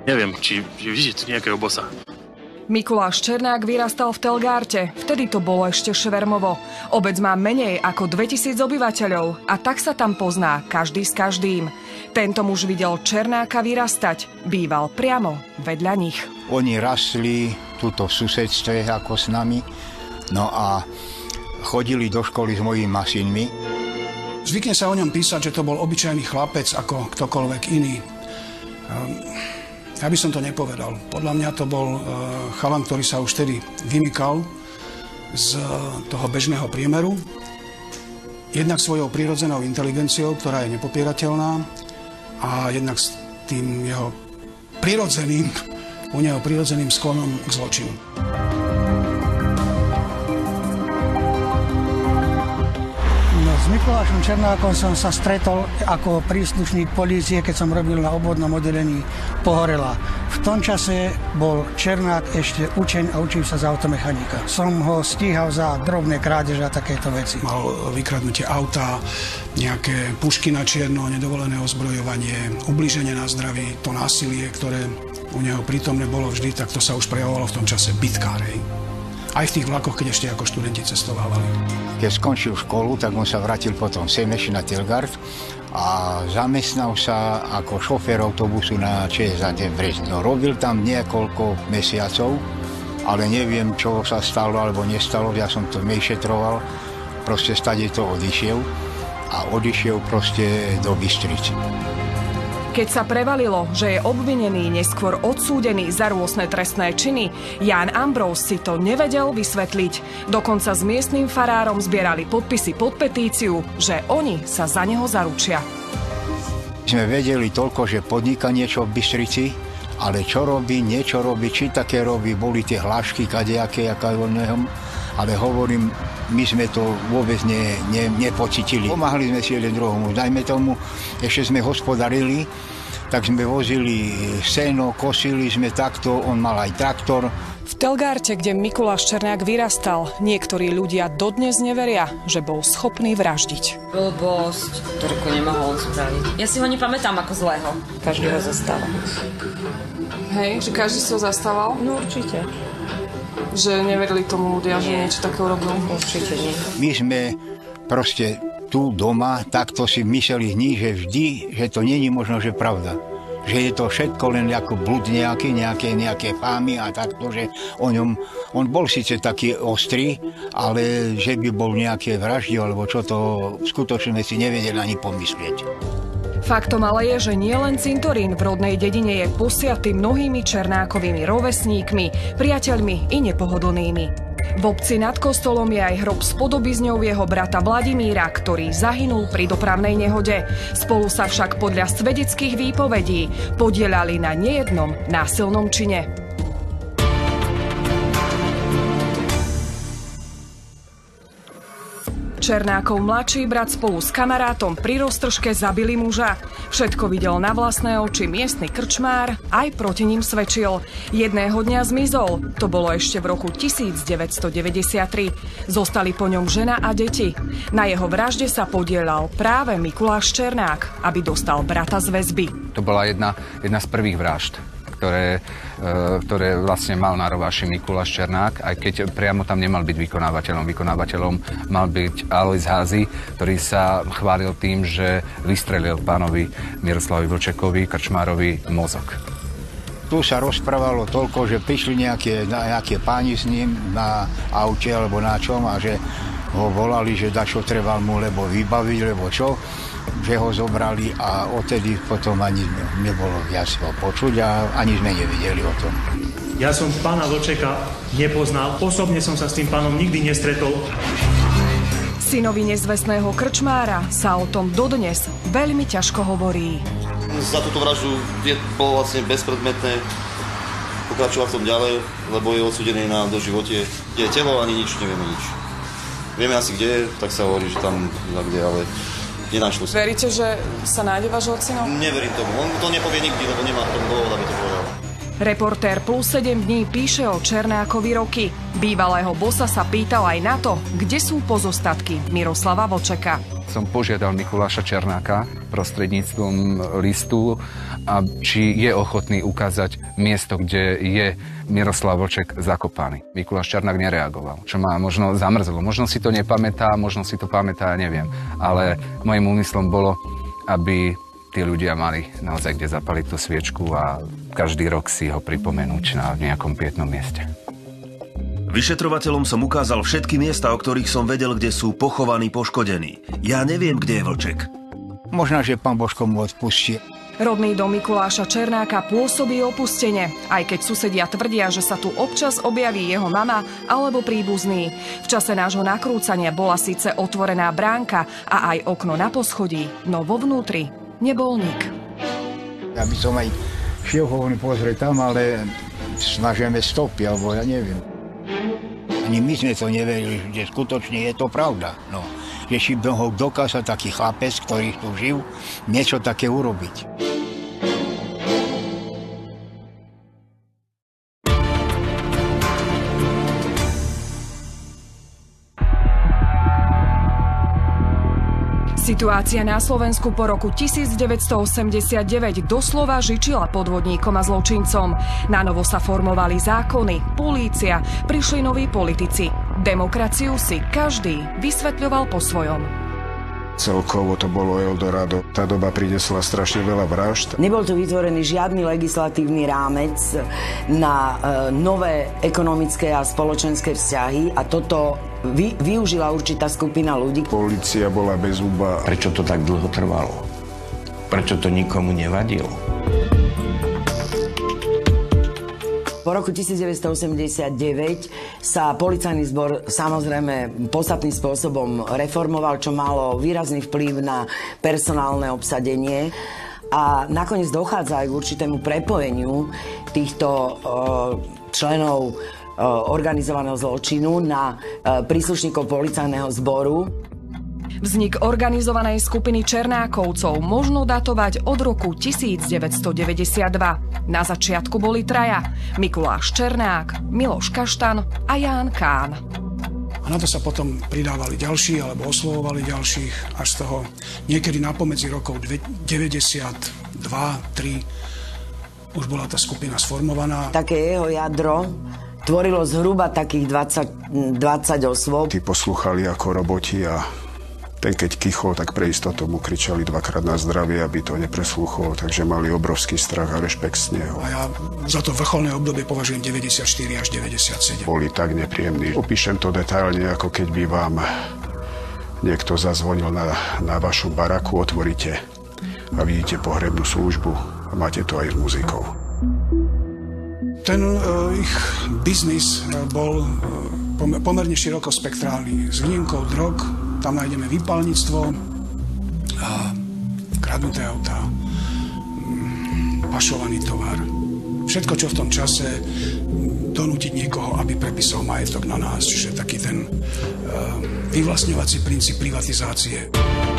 Neviem, či vidíte nejakého bossa. Mikuláš Černák vyrastal v Telgárte, vtedy to bolo ešte švermovo. Obec má menej ako 2000 obyvateľov a tak sa tam pozná každý s každým. Tento muž videl Černáka vyrastať, býval priamo vedľa nich. Oni rastli tuto v susedstve ako s nami, no a chodili do školy s mojimi synmi. Zvykne sa o ňom písať, že to bol obyčajný chlapec ako ktokoľvek iný. Ja by som to nepovedal. Podľa mňa to bol chalan, ktorý sa už tedy vymykal z toho bežného priemeru. Jednak svojou prirodzenou inteligenciou, ktorá je nepopierateľná, a jednak s tým jeho prirodzeným sklonom k zločinu. S Mikulášom Černákom som sa stretol ako príslušník polície, keď som robil na obvodnom oddelení Pohorela. V tom čase bol Černák ešte učeň a učil sa za automechanika. Som ho stíhal za drobné krádeže a takéto veci. Mal vykradnutie auta, nejaké pušky na čierno, nedovolené ozbrojovanie, ublíženie na zdraví, to násilie, ktoré u neho prítomné bolo vždy, tak to sa už prejavovalo v tom čase bitkárej. Aj v tých vlakoch, keď ešte ako študenti cestovávali. Keď skončil školu, tak on sa vrátil potom sem na Telgard a zamestnal sa ako šofér autobusu na ČSAT v Brezne. No, robil tam niekoľko mesiacov, ale neviem, čo sa stalo alebo nestalo. Ja som to nešetroval. Proste stade to odišiel proste do Bystrice. Keď sa prevalilo, že je obvinený, neskôr odsúdený za rôzne trestné činy, Ján Ambrós si to nevedel vysvetliť. Dokonca s miestnym farárom zbierali podpisy pod petíciu, že oni sa za neho zaručia. Sme vedeli toľko, že podniká niečo v Bystrici, ale čo robí, niečo robí, či také robí, boli tie hlášky kadejaké, ale hovorím, my sme to vôbec nepocitili. Pomáhali sme si jeden druhomu, dajme tomu, ešte sme hospodarili, tak sme vozili seno, kosili sme takto, on mal aj traktor. V Telgárte, kde Mikuláš Černák vyrastal, niektorí ľudia dodnes neveria, že bol schopný vraždiť. Blbosť, ktorú nemohol spraviť. Ja si ho nepamätám ako zlého. Každý ho zastával. Hej, že každý si ho zastával? No určite. Že neverili tomu ľudia, že niečo také urobil? Určite nie. My sme proste tu doma takto si mysleli že vždy, že to není možno, že pravda. Že je to všetko len ako blud nejaké fámy a takto, že on bol síce taký ostrý, ale že by bol nejaké vraždy, alebo čo to skutočne si nevedeli ani pomyslieť. Faktom ale je, že nielen cintorín v rodnej dedine je posiatý mnohými Černákovými rovesníkmi, priateľmi i nepohodlnými. V obci nad kostolom je aj hrob s podobizňou jeho brata Vladimíra, ktorý zahynul pri dopravnej nehode. Spolu sa však podľa svedeckých výpovedí podieľali na nejednom násilnom čine. Černákov mladší brat spolu s kamarátom pri roztržke zabili muža. Všetko videl na vlastné oči miestny krčmár, aj proti ním svedčil. Jedného dňa zmizol, to bolo ešte v roku 1993. Zostali po ňom žena a deti. Na jeho vražde sa podieľal práve Mikuláš Černák, aby dostal brata z väzby. To bola jedna z prvých vražd, ktoré vlastne mal na rováši Mikuláš Černák, aj keď priamo tam nemal byť vykonávateľom. Vykonávateľom mal byť Alois Házy, ktorý sa chválil tým, že vystrelil pánovi Miroslavovi Vlčekovi, krčmárovi, mozog. Tu sa rozprávalo toľko, že prišli nejaké páni s ním na aute alebo na čom a že ho volali, že dačo treba mu lebo vybaviť, lebo čo, že ho zobrali a odtedy potom ani nebolo viac ho počuť a ani sme nevedeli o tom. Ja som pána Vlčeka nepoznal, osobne som sa s tým pánom nikdy nestretol. Synovi nezvestného krčmára sa o tom dodnes veľmi ťažko hovorí. Za túto vraždu bolo vlastne bezpredmetné pokračovať v tom ďalej, lebo je odsúdený na doživotie. Kde je telo, ani nič, nevieme nič. Vieme asi kde je, tak sa hovorí, že tam kde, ale nenašlo sa. Veríte, že sa nájde váš ocino? Neverím tomu. On to nepovie nikdy, lebo nemá k tomu dôvod, aby to povedal. Reportér Plus 7 dní píše o Černákovi roky. Bývalého bossa sa pýtal aj na to, kde sú pozostatky Miroslava Vlčeka. Som požiadal Mikuláša Černáka prostredníctvom listu, či je ochotný ukázať miesto, kde je Miroslav Vlček zakopaný. Mikuláš Černák nereagoval, čo ma možno zamrzlo. Možno si to nepamätá, možno si to pamätá, neviem. Ale mojím úmyslom bolo, aby tí ľudia mali naozaj kde zapaliť tú sviečku a každý rok si ho pripomenúť na nejakom pietnom mieste. Vyšetrovateľom som ukázal všetky miesta, o ktorých som vedel, kde sú pochovaní poškodení. Ja neviem, kde je Vlček. Možno, že pán Božko mu odpustí. Rodný dom Mikuláša Černáka pôsobí opustene, aj keď susedia tvrdia, že sa tu občas objaví jeho mama alebo príbuzný. V čase nášho nakrúcania bola síce otvorená bránka a aj okno na poschodí, no vo vnútri nebol nik. Ja by som aj šiel pozrieť tam, ale snažíme stopy, alebo ja neviem. Ani my sme to neverili, že skutočne je to pravda. No, že si mohol dokázať taký chlapec, ktorý tu žil, niečo také urobiť. Situácia na Slovensku po roku 1989 doslova žičila podvodníkom a zločincom. Na novo sa formovali zákony, polícia, prišli noví politici. Demokraciu si každý vysvetľoval po svojom. Celkovo to bolo Eldorado. Tá doba priniesla strašne veľa vražd. Nebol tu vytvorený žiadny legislatívny rámec na nové ekonomické a spoločenské vzťahy a toto využila určitá skupina ľudí. Polícia bola bezúba. Prečo to tak dlho trvalo? Prečo to nikomu nevadilo? Po roku 1989 sa policajný zbor samozrejme podstatným spôsobom reformoval, čo malo výrazný vplyv na personálne obsadenie. A nakoniec dochádza aj k určitému prepojeniu týchto členov organizovaného zločinu na príslušníkov policajného zboru. Vznik organizovanej skupiny Černákovcov možno datovať od roku 1992. Na začiatku boli traja: Mikuláš Černák, Miloš Kaštan a Ján Kán. A na to sa potom pridávali ďalší, alebo oslovovali ďalších, až z toho niekedy napomedzi rokov 92, 3 už bola tá skupina sformovaná. Také jeho jadro tvorilo zhruba takých 20 osôb. Tí poslúchali ako roboti a ten keď kýchol, tak pre istotu mu kričali dvakrát na zdravie, aby to nepreslúchol, takže mali obrovský strach a rešpekt z neho. A ja za to vrcholné obdobie považujem 94 až 97. Boli tak nepríjemní. Opíšem to detailne, ako keď by vám niekto zazvonil na vašu baraku, otvoríte a vidíte pohrebnú službu a máte to aj s muzikou. Ten ich biznis bol pomerne širokospektrálny. S výnimkou drog, tam nájdeme výpalníctvo, kradnuté autá, pašovaný tovar. Všetko, čo v tom čase donútiť niekoho, aby prepísal majetok na nás, čiže taký ten vyvlastňovací princíp privatizácie.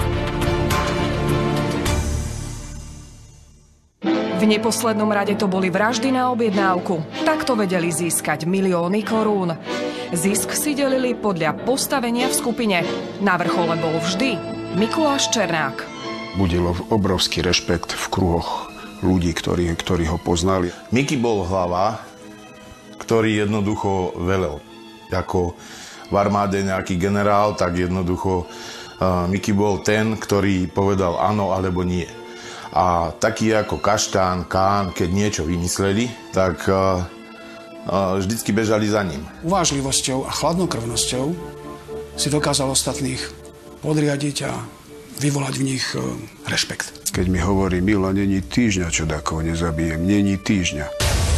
V neposlednom rade to boli vraždy na objednávku. Takto vedeli získať milióny korún. Zisk si delili podľa postavenia v skupine. Na vrchole bol vždy Mikuláš Černák. Budilo obrovský rešpekt v kruhoch ľudí, ktorí ho poznali. Miky bol hlava, ktorý jednoducho velel. Ako v armáde nejaký generál, tak jednoducho Miky bol ten, ktorý povedal áno alebo nie. A taký ako Kaštán, Kán, keď niečo vymysleli, tak vždycky bežali za ním. Uvážlivosťou a chladnokrvnosťou si dokázal ostatných podriadiť a vyvolať v nich rešpekt. Keď mi hovorí Mila, není týždňa, čo takého nezabijem, není týždňa.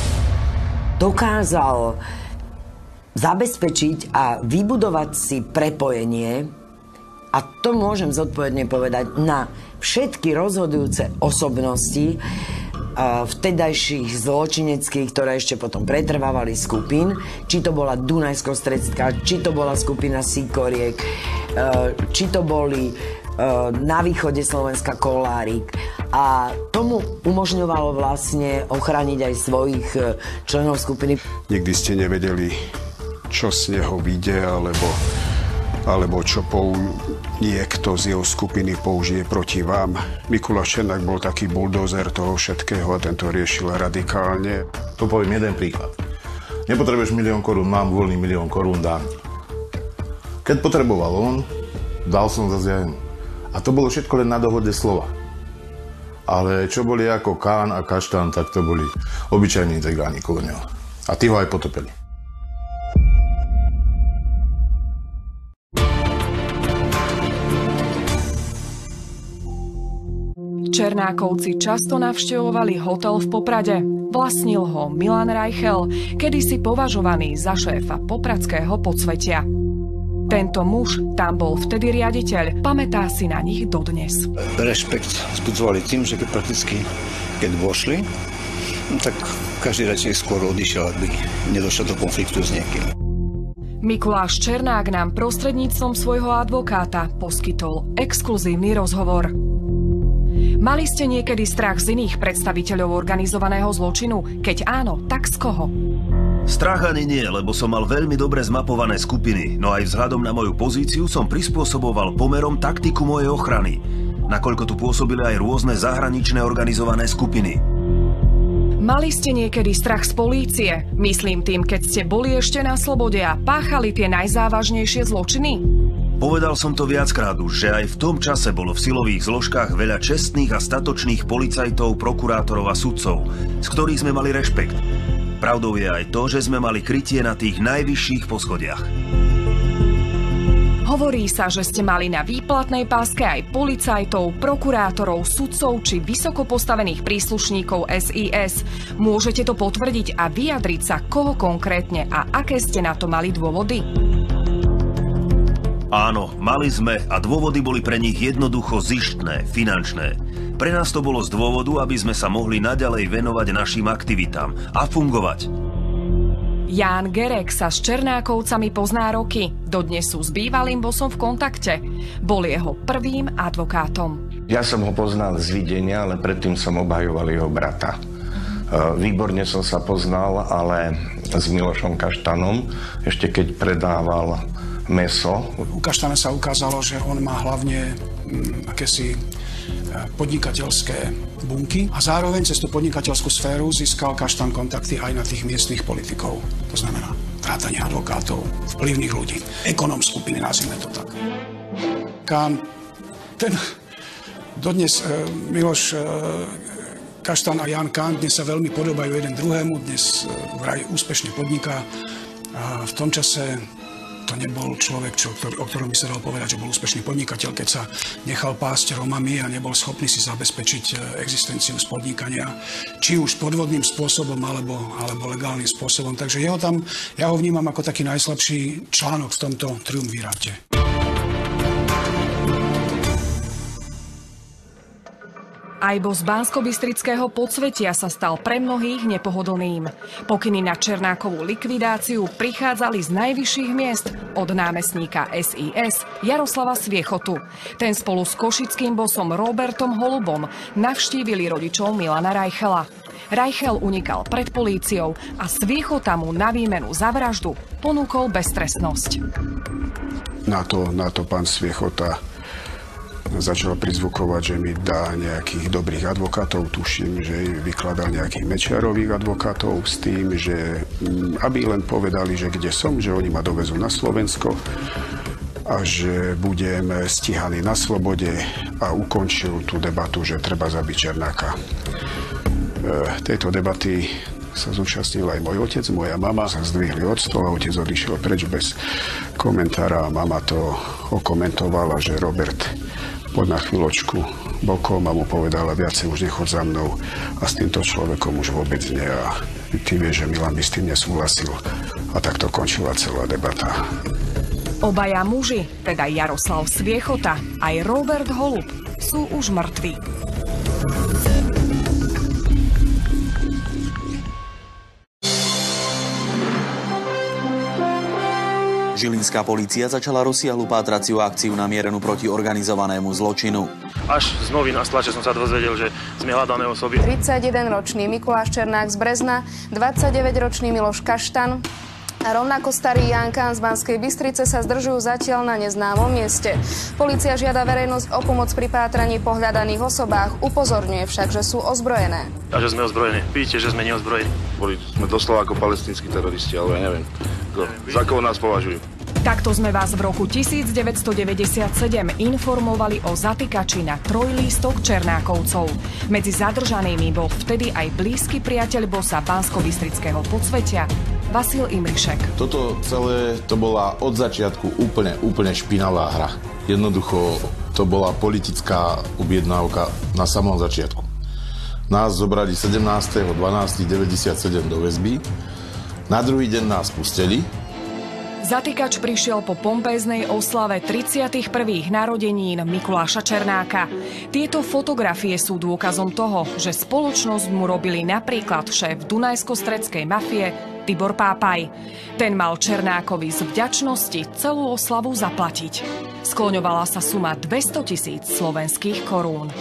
Dokázal zabezpečiť a vybudovať si prepojenie, a to môžem zodpovedne povedať, na všetky rozhodujúce osobnosti vtedajších zločineckých, ktoré ešte potom pretrvávali skupín, či to bola Dunajsko-Stredská, či to bola skupina Sikoriek, či to boli na východe Slovenska Kolárik. A tomu umožňovalo vlastne ochrániť aj svojich členov skupiny. Nikdy ste nevedeli, čo z neho vyjde, alebo čo niekto z jeho skupiny použije proti vám. Mikuláš Černák bol taký buldozer toho všetkého a tento riešil radikálne. To poviem jeden príklad. Nepotrebuješ 1 000 000 korún, mám voľný 1 000 000 korún, dám. Keď potreboval on, dal som zase ja. A to bolo všetko len na dohode slova. Ale čo boli ako Kán a Kaštán, tak to boli obyčajní cigáni kolo neho. A tí ho aj potopili. Černákovci často navštevovali hotel v Poprade. Vlastnil ho Milan Reichel, kedysi považovaný za šéfa popradského podsvetia. Tento muž tam bol vtedy riaditeľ, pamätá si na nich dodnes. Rešpekt vzbudzovali tým, že keď vošli, tak každý radšej skôr odišiel, aby nedošlo do konfliktu s niekým. Mikuláš Černák nám prostredníctvom svojho advokáta poskytol exkluzívny rozhovor. Mali ste niekedy strach z iných predstaviteľov organizovaného zločinu? Keď áno, tak z koho? Strach ani nie, lebo som mal veľmi dobre zmapované skupiny, no aj vzhľadom na moju pozíciu som prispôsoboval pomerom taktiku mojej ochrany, nakoľko tu pôsobili aj rôzne zahraničné organizované skupiny. Mali ste niekedy strach z polície? Myslím tým, keď ste boli ešte na slobode a páchali tie najzávažnejšie zločiny? Povedal som to viackrát už, že aj v tom čase bolo v silových zložkách veľa čestných a statočných policajtov, prokurátorov a sudcov, z ktorých sme mali rešpekt. Pravdou je aj to, že sme mali krytie na tých najvyšších poschodiach. Hovorí sa, že ste mali na výplatnej páske aj policajtov, prokurátorov, sudcov či vysoko postavených príslušníkov SIS. Môžete to potvrdiť a vyjadriť sa, koho konkrétne a aké ste na to mali dôvody? Áno, mali sme a dôvody boli pre nich jednoducho zištné, finančné. Pre nás to bolo z dôvodu, aby sme sa mohli naďalej venovať našim aktivitám a fungovať. Ján Gerek sa s Černákovcami pozná roky. Dodnes sú s bývalým bosom v kontakte. Bol jeho prvým advokátom. Ja som ho poznal z videnia, ale predtým som obhajoval jeho brata. Výborne som sa poznal, ale s Milošom Kaštanom, ešte keď predával mäso. U Kaštana sa ukázalo, že on má hlavne akési podnikateľské bunky a zároveň cez tú podnikateľskú sféru získal Kaštan kontakty aj na tých miestnych politikov. To znamená vrátanie advokátov, vplyvných ľudí, ekonóm skupiny, nazvime to tak. Kán, ten dodnes Miloš Kaštan a Jan Kán dnes sa veľmi podobajú jeden druhému, dnes vraj úspešne podniká. A v tom čase to nebol človek, o ktorom by sa dal povedať, že bol úspešný podnikateľ, keď sa nechal pásť Romami a nebol schopný si zabezpečiť existenciu z podnikania, či už podvodným spôsobom, alebo legálnym spôsobom. Takže ja ho vnímam ako taký najslabší článok v tomto triumviráte. Aj boss Banskobystrického podsvetia sa stal pre mnohých nepohodlným. Pokyny na Černákovú likvidáciu prichádzali z najvyšších miest od námestníka SIS Jaroslava Sviechotu. Ten spolu s košickým bossom Robertom Holubom navštívili rodičov Milana Reichela. Reichel unikal pred políciou a Sviechota mu na výmenu za vraždu ponúkol beztrestnosť. Na to pán Sviechota začal prizvukovať, že mi dá nejakých dobrých advokátov. Tuším, že vykladal nejakých Mečiarových advokátov s tým, že aby len povedali, že kde som, že oni ma dovezú na Slovensko a že budem stíhaný na slobode a ukončil tú debatu, že treba zabiť Černáka. Tejto debaty sa zúčastnil aj môj otec, moja mama sa zdvihli od stola, otec odišiel preč bez komentára a mama to okomentovala, že Robert poď na chvíľočku bokom a mu povedala, viacej už nechod za mnou a s týmto človekom už vôbec nie a ty vieš, že Milan by s tým nesúhlasil a takto končila celá debata. Obaja muži, teda Jaroslav Sviechota aj Robert Holub, sú už mŕtvi. Žilinská polícia začala rozsiahlu pátraciu akciu namierenú proti organizovanému zločinu. Až z novín a z tlače som sa dozvedel, že sme hľadané osoby. 31-ročný Mikuláš Černák z Brezna, 29-ročný Miloš Kaštan a rovnako starý Ján Kán z Banskej Bystrice sa zdržujú zatiaľ na neznámom mieste. Polícia žiada verejnosť o pomoc pri pátraní po hľadaných osobách, upozorňuje však, že sú ozbrojené. A že sme ozbrojení. Vidíte, že sme neozbrojení. Boli sme doslova ako palestínsky teroristi, ale ja neviem, za koho nás považujú. Takto sme vás v roku 1997 informovali o zatýkači na trojlístok Černákovcov. Medzi zadržanými bol vtedy aj blízky priateľ bossa banskobystrického podsvetia Vasil Imrišek. Toto celé to bola od začiatku úplne špinavá hra. Jednoducho to bola politická objednávka na samom začiatku. Nás zobrali 17.12.97 do väzby. Na druhý deň nás pustili. Zatýkač prišiel po pompéznej oslave 31. narodenín Mikuláša Černáka. Tieto fotografie sú dôkazom toho, že spoločnosť mu robili napríklad šéf dunajsko-stredskej mafie Tibor Pápaj. Ten mal Černákovi z vďačnosti celú oslavu zaplatiť. Skloňovala sa suma 200 000 slovenských korún.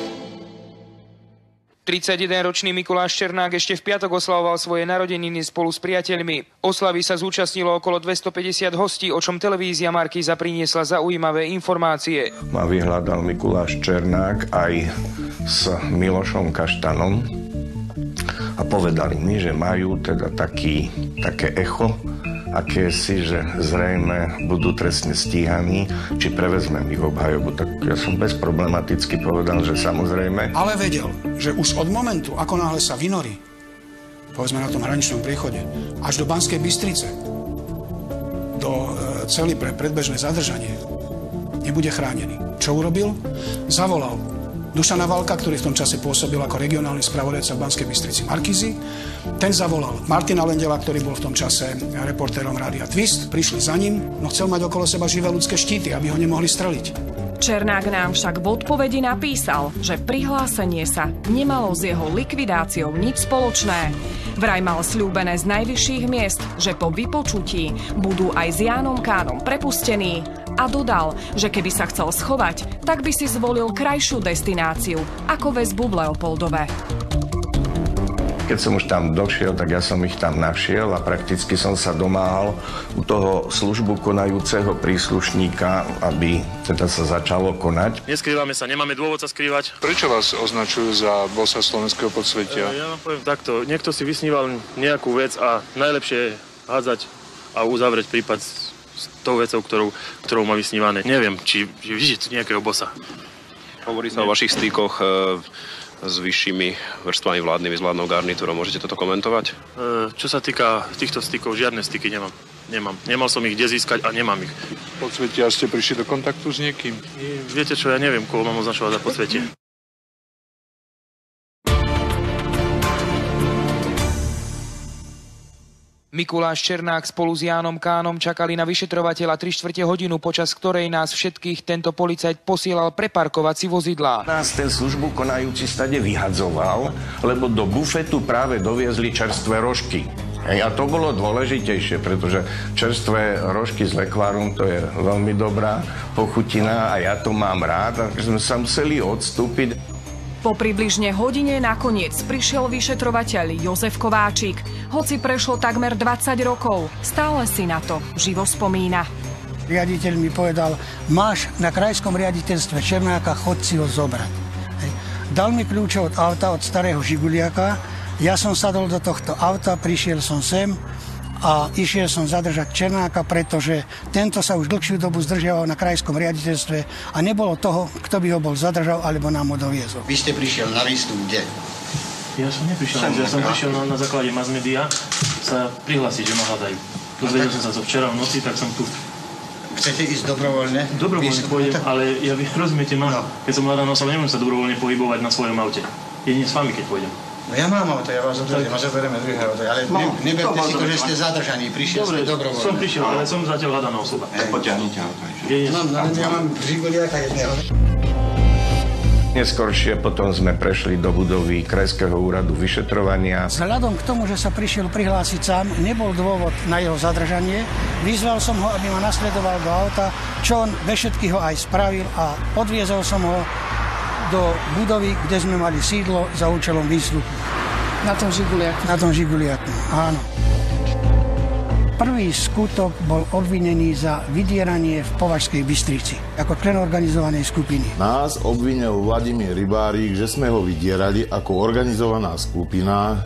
31-ročný Mikuláš Černák ešte v piatok oslavoval svoje narodeniny spolu s priateľmi. Oslavy sa zúčastnilo okolo 250 hostí, o čom televízia Markíza priniesla zaujímavé informácie. Ma vyhľadal Mikuláš Černák aj s Milošom Kaštanom a povedali mi, že majú teda také echo, akési, že zrejme budú trestne stíhaní, či prevezmem ich obhajobu. Tak ja som bezproblematicky povedal, že samozrejme. Ale vedel, že už od momentu, ako náhle sa vynorí, povedzme na tom hraničnom priechode, až do Banskej Bystrice, do cely pre predbežné zadržanie, nebude chránený. Čo urobil? Zavolal Dušana Valka, ktorý v tom čase pôsobil ako regionálny spravodajca v Banskej Bystrici Markízy. Ten zavolal Martina Lendela, ktorý bol v tom čase reportérom Rádia Twist. Prišli za ním, no chcel mať okolo seba živé ľudské štíty, aby ho nemohli streliť. Černák nám však v odpovedi napísal, že prihlásenie sa nemalo s jeho likvidáciou nič spoločné. Vraj mal sľúbené z najvyšších miest, že po vypočutí budú aj s Jánom Kánom prepustení a dodal, že keby sa chcel schovať, tak by si zvolil krajšiu destináciu ako väzbu v Leopoldove. Keď som už tam došiel, tak ja som ich tam našiel a prakticky som sa domáhal u toho službu konajúceho príslušníka, aby teda sa začalo konať. Neskrývame sa, nemáme dôvod sa skrývať. Prečo vás označujú za bossa slovenského podsvetia? Ja vám poviem takto, niekto si vysníval nejakú vec a najlepšie je hádzať a uzavrieť prípad s tou vecou, ktorou má vysnívané. Neviem, či vidíte nejakého bossa. Hovorí sa o vašich stykoch s vyššími vrstvami vládnymi, s vládnou garnitúrou. Môžete toto komentovať? Čo sa týka týchto stykov, žiadne styky nemám. Nemal som ich kde získať a nemám ich. Podsvetia ste prišli do kontaktu s niekým? Viete čo, ja neviem, koho mám označovať za podsvetie. Mikuláš Černák spolu s Jánom Kánom čakali na vyšetrovateľa 3/4 hodinu, počas ktorej nás všetkých tento policajt posielal preparkovať si vozidlá. Nás ten službu konajúci stade vyhadzoval, lebo do bufetu práve doviezli čerstvé rožky. A to bolo dôležitejšie, pretože čerstvé rožky s lekvárom to je veľmi dobrá pochutina a ja to mám rád, takže sme sa museli odstúpiť. Po približne hodine nakoniec prišiel vyšetrovateľ Jozef Kováčik. Hoci prešlo takmer 20 rokov, stále si na to živo spomína. Riaditeľ mi povedal, máš na krajskom riaditeľstve Černáka, chod si ho zobrať. Dal mi kľúče od auta, od starého Žiguliaka. Ja som sadol do tohto auta, prišiel som sem a išiel som zadržať Černáka, pretože tento sa už dlhšiu dobu zdržiaval na krajskom riaditeľstve a nebolo toho, kto by ho bol zadržal alebo nám ho doviezol. Vy ste prišiel na výstup kde? Ja som neprišiel, ja som prišiel na základe mass media sa prihlásiť, že ma hľadajú. Dozvedel som sa to včera v noci, tak som tu. Chcete ísť dobrovoľne? Dobrovoľne pôjdem, ale ja rozumiete ma, keď som hľadaná osoba, nemôžem sa dobrovoľne pohybovať na svojom aute. Jedine s vami, keď pôjdem. No ja mám auto, ja vás odvedem a zoberieme druhé auto, ale neberte si to, že ste zadržaní, prišiel ste dobrovoľne. Som prišiel, ale som zatiaľ hľadaná osoba. Poťahnite auto. Ja mám Žiguliaka jedného. Neskôršie potom sme prešli do budovy Krajského úradu vyšetrovania. Vzhľadom k tomu, že sa prišiel prihlásiť sám, nebol dôvod na jeho zadržanie. Vyzval som ho, aby ma nasledoval do auta, čo on ve všetky ho aj spravil a odviezol som ho do budovy, kde sme mali sídlo za účelom výsluchu. Na tom Žiguliaku? Na tom Žiguliaku, áno. Prvý skutok bol obvinený za vydieranie v Považskej Bystrici ako člen organizovanej skupiny. Nás obvinil Vladimír Rybárik, že sme ho vydierali ako organizovaná skupina,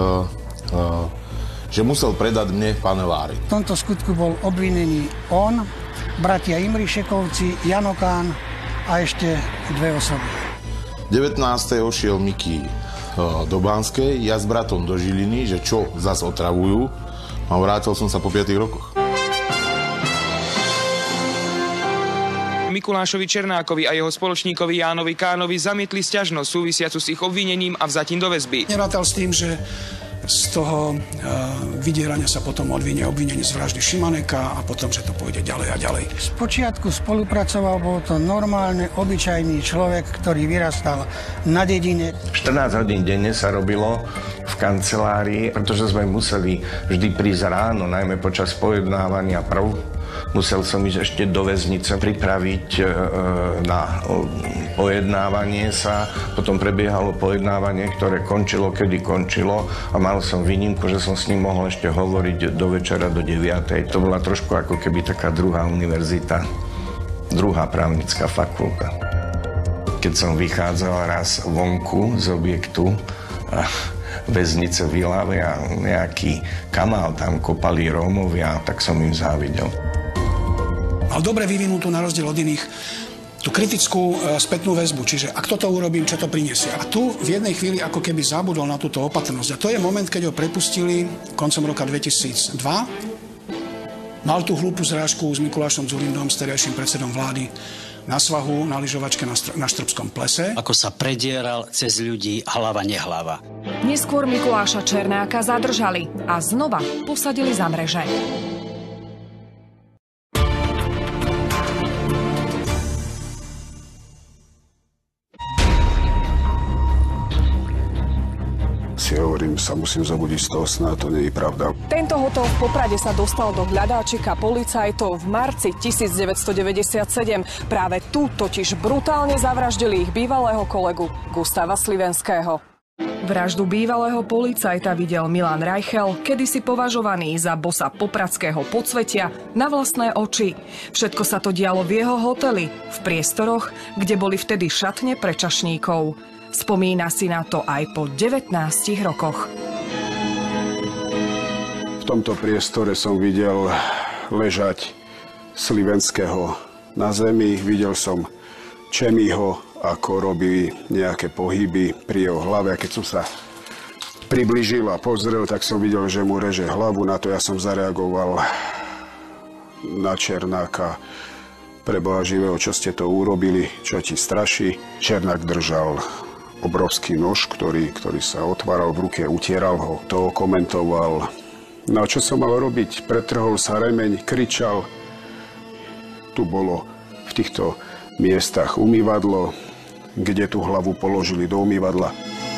že musel predať mne panevári. V tomto skutku bol obvinený on, bratia Imrišekovci, Janokán a ešte dve osoby. 19. šiel Miky do Banskej, ja s bratom do Žiliny, že čo zas otravujú. A vrátil som sa po 5 rokoch. Mikulášovi Černákovi a jeho spoločníkovi Jánovi Kánovi zamietli sťažnosť súvisiacu s ich obvinením a vzatím do väzby. Nerátal s tým, že z toho vydierania sa potom odvinie obvinenie z vraždy Šimaneka a potom, že to pôjde ďalej a ďalej. Spočiatku spolupracoval, bol to normálne, obyčajný človek, ktorý vyrastal na dedine. 14 hodín denne sa robilo v kancelárii, pretože sme museli vždy prísť ráno, najmä počas pojednávania prv. Musel som ísť ešte do väznice pripraviť na pojednávanie sa. Potom prebiehalo pojednávanie, ktoré končilo, kedy končilo a mal som výnimku, že som s ním mohol ešte hovoriť do večera do 9. To bola trošku ako keby taká druhá univerzita, druhá právnická fakulta. Keď som vychádzal raz vonku z objektu a väznice v Ilave a nejaký kanál tam kopali Rómovia, tak som im závidel. Mal dobre vyvinutú na rozdiel od iných tú kritickú spätnú väzbu, čiže ak toto urobím, čo to prinesie. A tu v jednej chvíli ako keby zabudol na túto opatrnosť. A to je moment, keď ho prepustili koncom roka 2002. Mal tú hlúpu zrážku s Mikulášom Dzurindom, s terajším predsedom vlády, na svahu, na lyžovačke na Štrbskom plese. Ako sa predieral cez ľudí hlava nehlava. Neskôr Mikuláša Černáka zadržali a znova posadili za mreže. Si hovorím, sa musím zobudiť z toho sna, to nie je pravda. Tento hotel v Poprade sa dostal do hľadáčika policajtov v marci 1997. Práve tu totiž brutálne zavraždili ich bývalého kolegu Gustava Slivenského. Vraždu bývalého policajta videl Milan Reichel, kedysi považovaný za bossa popradského podsvetia, na vlastné oči. Všetko sa to dialo v jeho hoteli, v priestoroch, kde boli vtedy šatne pre čašníkov. Spomína si na to aj po 19 rokoch. V tomto priestore som videl ležať Slivenského na zemi. Videl som Čemiho, ako robí nejaké pohyby pri jeho hlave. A keď som sa priblížil a pozrel, tak som videl, že mu reže hlavu. Na to ja som zareagoval na Černáka. Pre Boha živého, čo ste to urobili, čo ti straší. Černák držal obrovský nož, ktorý sa otváral v ruke, utieral ho. To komentoval. No a čo som mal robiť? Pretrhol sa remeň, kričal. Tu bolo v týchto miestach umývadlo, kde tú hlavu položili do umývadla.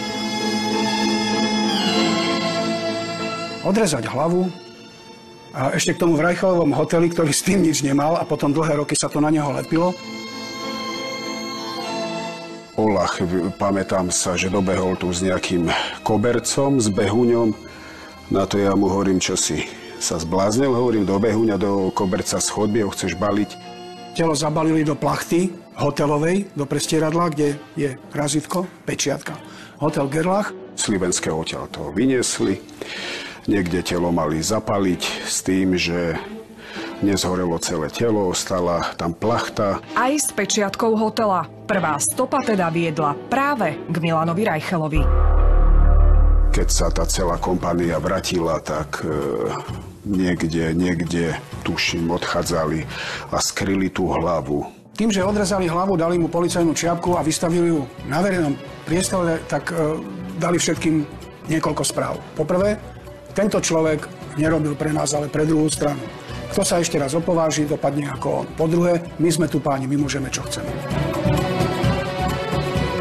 Odrezať hlavu a ešte k tomu v Reichelovom hoteli, ktorý s tým nič nemal a potom dlhé roky sa to na neho lepilo. Olach, pamätám sa, že dobehol tu s nejakým kobercom, s behuňom. Na to ja mu hovorím, čo si sa zbláznil, hovorím, do behuňa, do koberca z chodby, ho chceš baliť. Telo zabalili do plachty hotelovej, do prestieradla, kde je razítko, pečiatka. Hotel Gerlach. Slivenského odtiaľ to vyniesli. Niekde telo mali zapaliť s tým, že nezhorelo celé telo, ostala tam plachta. Aj s pečiatkou hotela. Prvá stopa teda viedla práve k Milanovi Reichelovi. Keď sa tá celá kompania vrátila, tak niekde, tuším, odchádzali a skryli tú hlavu. Tým, že odrezali hlavu, dali mu policajnú čiapku a vystavili ju na verejnom priestore, tak dali všetkým niekoľko správ. Poprvé, tento človek nerobil pre nás, ale pre druhú stranu. Kto sa ešte raz opováži, dopadne ako on. Po druhé, my sme tu páni, my môžeme, čo chceme.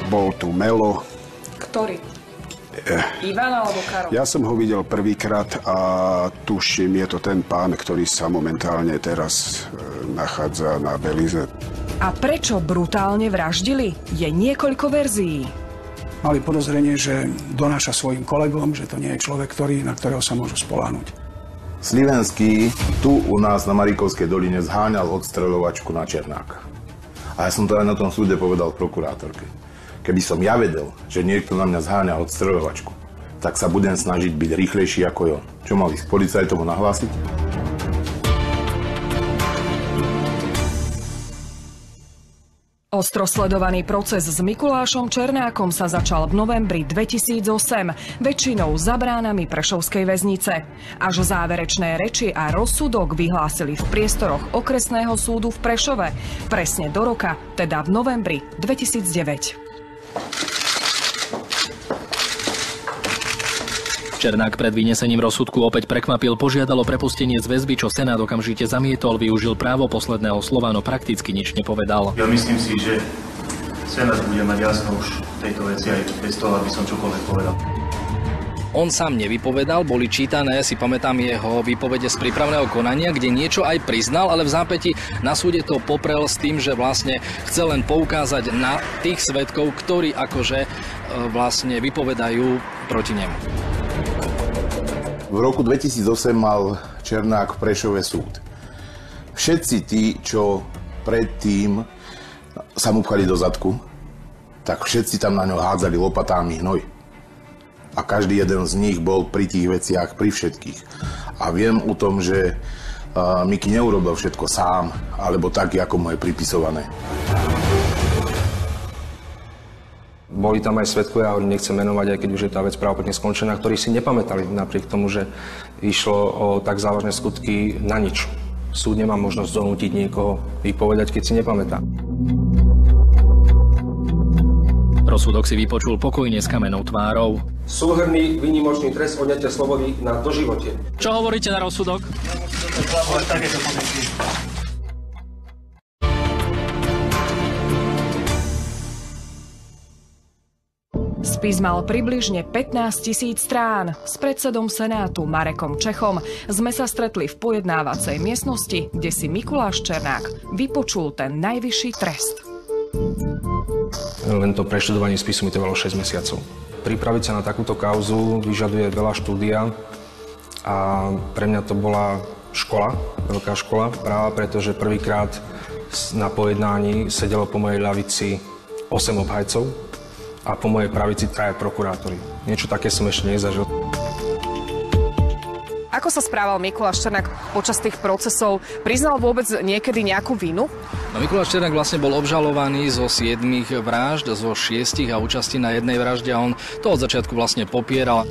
bol tu Melo. Ktorý? Ivan alebo Karol? Ja som ho videl prvýkrát a tuším, je to ten pán, ktorý sa momentálne teraz nachádza na Belize. A prečo brutálne vraždili? Je niekoľko verzií. Mali podozrenie, že donáša svojim kolegom, že to nie je človek, na ktorého sa môžu spoľahnúť. Slivenský tu u nás na Maríkovskej doline zháňal odstreľovačku na Černáka. A ja som to aj na tom súde povedal prokurátorke. Keby som ja vedel, že niekto na mňa zháňa odstreľovačku, tak sa budem snažiť byť rýchlejší ako on. Čo mal ísť policajtom nahlásiť? Ostro sledovaný proces s Mikulášom Černákom sa začal v novembri 2008, väčšinou za bránami Prešovskej väznice. Až záverečné reči a rozsudok vyhlásili v priestoroch okresného súdu v Prešove. Presne do roka, teda v novembri 2009. Černák pred vynesením rozsudku opäť prekvapil, požiadal o prepustenie z väzby, čo Senát okamžite zamietol, využil právo posledného slova, no prakticky nič nepovedal. Ja myslím si, že Senát bude mať jasno už tejto veci aj bez toho, aby som čokoľvek povedal. On sám nevypovedal, boli čítané, si pamätám jeho výpovede z prípravného konania, kde niečo aj priznal, ale v zápäti na súde to poprel s tým, že vlastne chcel len poukázať na tých svedkov, ktorí akože vlastne vypovedajú proti nemu. V roku 2008 mal Černák v Prešove súd. Všetci tí, čo predtým sa mu pchali do zadku, tak všetci tam na ňo hádzali lopatami hnoj. A každý jeden z nich bol pri tých veciach, pri všetkých. A viem o tom, že Miki neurobil všetko sám, alebo tak, ako mu je pripisované. Boli tam aj svedkovia, ja nechcem menovať, aj keď už je tá vec právoplatne skončená, ktorí si nepamätali napriek tomu, že išlo o tak závažné skutky na nič. Súd nemá možnosť donútiť niekoho vypovedať, keď si nepamätá. Rozsudok si vypočul pokojne s kamennou tvárou. Súhrnný výnimočný trest odňatia slobody na doživote. Čo hovoríte na rozsudok? Spis mal približne 15 000 strán. S predsedom Senátu Marekom Čechom sme sa stretli v pojednávacej miestnosti, kde si Mikuláš Černák vypočul ten najvyšší trest. Len to preštudovanie spisu mi trvalo 6 mesiacov. Pripraviť sa na takúto kauzu vyžaduje veľa štúdia a pre mňa to bola škola, veľká škola práva, pretože prvýkrát na pojednání sedelo po mojej ľavici 8 obhajcov a po mojej pravici 3 prokurátori. Niečo také som ešte nezažil. Ako sa správal Mikuláš Černák počas tých procesov? Priznal vôbec niekedy nejakú vinu? No, Mikuláš Černák vlastne bol obžalovaný zo 7 vražd, zo 6 a účasti na jednej vražde a on to od začiatku vlastne popieral.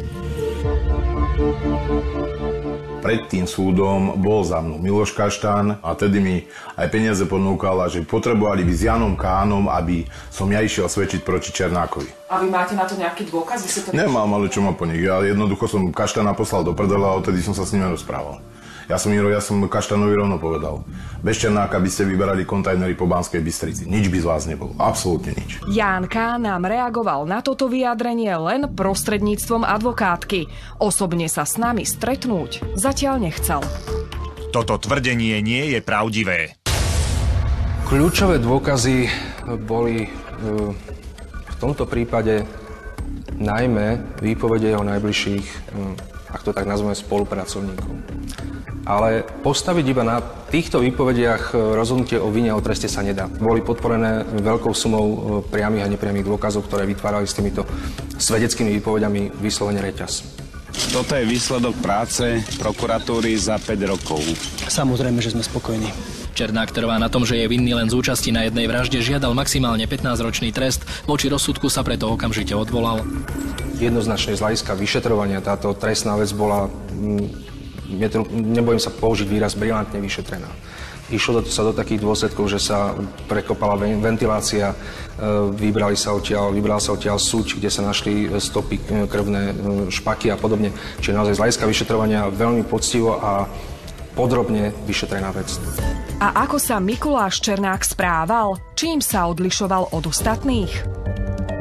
Pred tým súdom bol za mnou Miloš Kaštán a tedy mi aj peniaze ponúkal, že potrebovali by s Janom Kánom, aby som ja išiel svedčiť proti Černákovi. A vy máte na to nejaký dôkaz? Nemám, ale čo má po nich. Ja jednoducho som Kaštána poslal do prdela a odtedy som sa s ním rozprával. Ja som Kaštánovi rovno povedal. Bez Černáka by ste vyberali kontajnery po Banskej Bystrici. Nič by z vás nebolo. Absolútne nič. Ján K. nám reagoval na toto vyjadrenie len prostredníctvom advokátky. Osobne sa s nami stretnúť zatiaľ nechcel. Toto tvrdenie nie je pravdivé. Kľúčové dôkazy boli v tomto prípade najmä výpovede jeho najbližších, ak to tak nazveme, spolupracovníkov. Ale postaviť iba na týchto výpovediach rozhodnutie o vine a o treste sa nedá. Boli podporené veľkou sumou priamych a nepriamých dôkazov, ktoré vytvárali s týmito svedeckými výpovediami vyslovene reťaz. Toto je výsledok práce prokuratúry za 5 rokov. Samozrejme, že sme spokojní. Černák trvá na tom, že je vinný len z účasti na jednej vražde, žiadal maximálne 15-ročný trest, voči rozsudku sa preto okamžite odvolal. Jednoznačne z hľadiska vyšetrovania táto trestná vec bola, nebojím sa použiť výraz, brilantne vyšetrená. Išlo sa do takých dôsledkov, že sa prekopala ventilácia, vybrala sa odtiaľ súť, kde sa našli stopy, krvné špaky a podobne. Čiže naozaj z hľadiska vyšetrovania veľmi poctivo a podrobne vyšetrená vec. A ako sa Mikuláš Černák správal? Čím sa odlišoval od ostatných?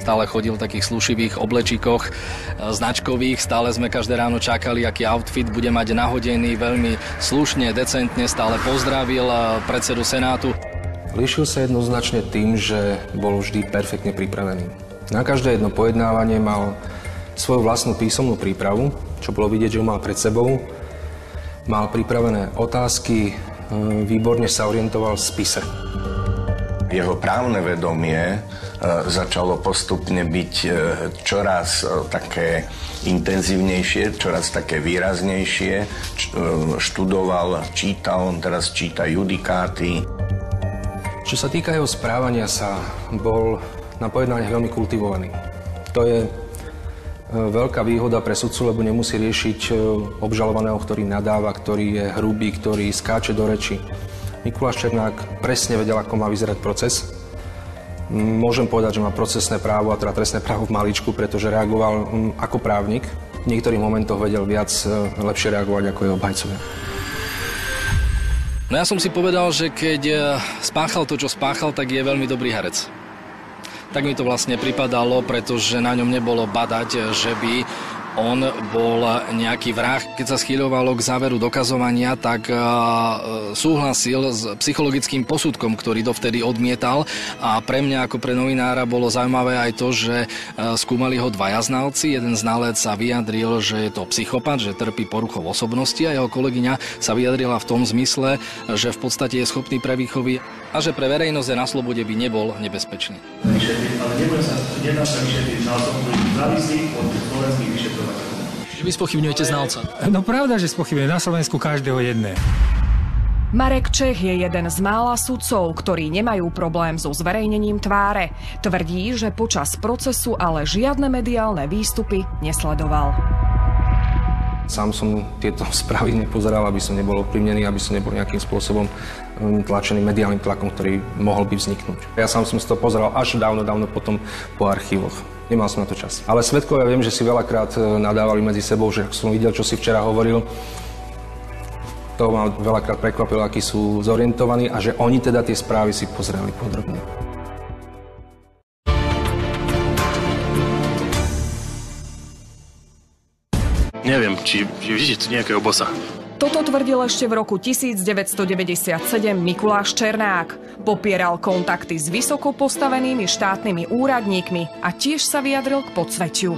stále chodil v takých slušivých oblečíkoch značkových. Stále sme každé ráno čakali, aký outfit bude mať nahodený. Veľmi slušne, decentne stále pozdravil predsedu Senátu. Líšil sa jednoznačne tým, že bol vždy perfektne pripravený. Na každé jedno pojednávanie mal svoju vlastnú písomnú prípravu, čo bolo vidieť, že ho mal pred sebou. Mal pripravené otázky, výborne sa orientoval v spise. Jeho právne vedomie začalo postupne byť čoraz také intenzívnejšie, čoraz také výraznejšie. Študoval, čítal, on teraz číta judikáty. Čo sa týka jeho správania sa, bol na pojednaniach veľmi kultivovaný. To je veľká výhoda pre sudcu, lebo nemusí riešiť obžalovaného, ktorý nadáva, ktorý je hrubý, ktorý skáče do reči. Mikuláš Černák presne vedel, ako má vyzerať proces. Môžem povedať, že má procesné právo, a teda trestné právo v maličku, pretože reagoval ako právnik. V niektorých momentoch vedel lepšie reagovať ako jeho obhajcovia. No ja som si povedal, že keď spáchal to, čo spáchal, tak je veľmi dobrý herec. Tak mi to vlastne pripadalo, pretože na ňom nebolo badať, že by on bol nejaký vrah. Keď sa schýľovalo k záveru dokazovania, tak súhlasil s psychologickým posudkom, ktorý dovtedy odmietal. A pre mňa ako pre novinára bolo zaujímavé aj to, že skúmali ho dvaja znalci. Jeden znalec sa vyjadril, že je to psychopat, že trpí poruchou osobnosti, a jeho kolegyňa sa vyjadrila v tom zmysle, že v podstate je schopný pre výchovy a že pre verejnosť na slobode by nebol nebezpečný. Ale nedá sa vyšetriť znalcom, ktorý závislí od slovenských vyšetrovateľov. Vy spochybňujete znalca? No pravda, že spochybňuje na Slovensku každého jedné. Marek Čech je jeden z mála sudcov, ktorí nemajú problém so zverejnením tváre. Tvrdí, že počas procesu ale žiadne mediálne výstupy nesledoval. Sám som tieto správy nepozeral, aby som nebol ovplyvnený, aby som nebol nejakým spôsobom tlačený mediálnym tlakom, ktorý mohol by vzniknúť. Ja sám som si to pozeral až dávno potom po archívoch. Nemal som na to čas. Ale svedkovia viem, že si veľakrát nadávali medzi sebou, že som videl, čo si včera hovoril. To ma veľakrát prekvapilo, akí sú zorientovaní a že oni teda tie správy si pozerali podrobne. Neviem, či vidíte nejakého bossa. Toto tvrdil ešte v roku 1997 Mikuláš Černák. Popieral kontakty s vysoko postavenými štátnymi úradníkmi a tiež sa vyjadril k podsvetiu.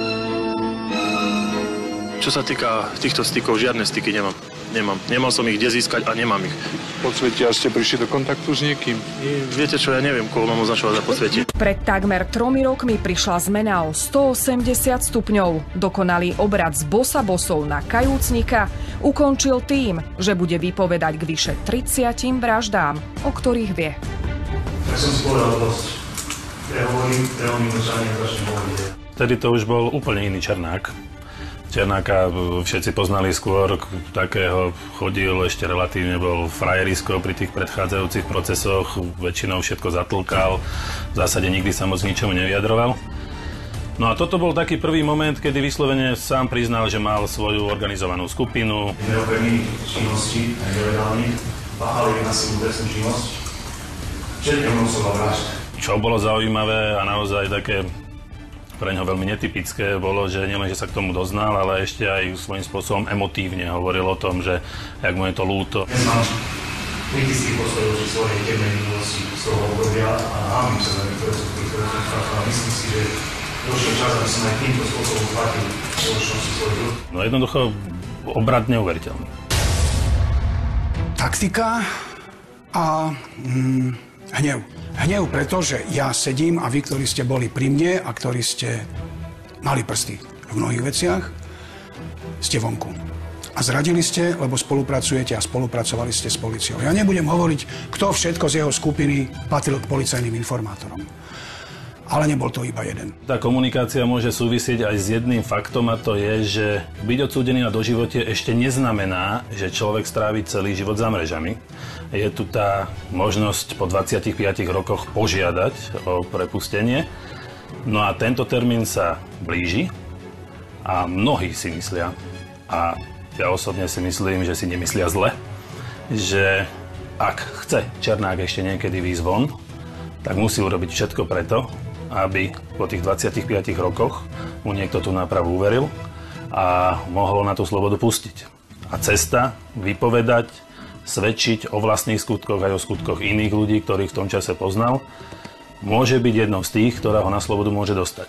Čo sa týka týchto stykov, žiadne styky nemám. Nemal som ich kde získať a nemám ich. Podsvetia ste prišli do kontaktu s niekým? Viete čo, ja neviem, koho mám označovať za podsvetie. Pred takmer 3 rokmi prišla zmena o 180 stupňov. Dokonalý obrad z bossa-bossov na kajúcnika ukončil tým, že bude vypovedať k vyše 30 vraždám, o ktorých vie. Ja som si povedal dosť. Ja hovorím, mi mlčanie začne hovoriť. Vtedy to už bol úplne iný Černák. Černáka všetci poznali skôr, takého chodil, ešte relatívne bol frajerisko pri tých predchádzajúcich procesoch, väčšinou všetko zatlkal, v zásade nikdy sa moc ničomu nevyjadroval. No a toto bol taký prvý moment, kedy vyslovene sám priznal, že mal svoju organizovanú skupinu. Neopremných činností, nelegálnych, páchali na silu trestnú činnosť, všetko množstvo vražd. Čo bolo zaujímavé a naozaj také pre ňo veľmi netypické bolo, že nielen, že sa k tomu doznal, ale ešte aj svojím spôsobom emotívne hovoril o tom, že jak mu je to ľúto. Neznám kritický postoj voči svojej temnej minulosti z toho obdobia a hámim sa za niektoré sú ktoré som spáchal. Myslím si, že došiel čas, aby som aj týmto spôsobom platil spoločnosti svoj ľud. No jednoducho obrad neuveriteľný. Taktika a hnev. Hnev, pretože ja sedím a vy, ktorí ste boli pri mne a ktorí ste mali prsty v mnohých veciach, ste vonku. A zradili ste, lebo spolupracujete a spolupracovali ste s políciou. Ja nebudem hovoriť, kto všetko z jeho skupiny patril k policajným informátorom. Ale nebol to iba jeden. Tá komunikácia môže súvisieť aj s jedným faktom, a to je, že byť odsúdený na doživote ešte neznamená, že človek strávi celý život za mrežami. Je tu tá možnosť po 25 rokoch požiadať o prepustenie. No a tento termín sa blíži a mnohí si myslia, a ja osobne si myslím, že si nemyslia zle, že ak chce Černák ešte niekedy výjsť von, tak musí urobiť všetko preto, aby po tých 25 rokoch mu niekto tú nápravu uveril a mohol na tú slobodu pustiť. A cesta vypovedať, svedčiť o vlastných skutkoch aj o skutkoch iných ľudí, ktorých v tom čase poznal, môže byť jednou z tých, ktorá ho na slobodu môže dostať.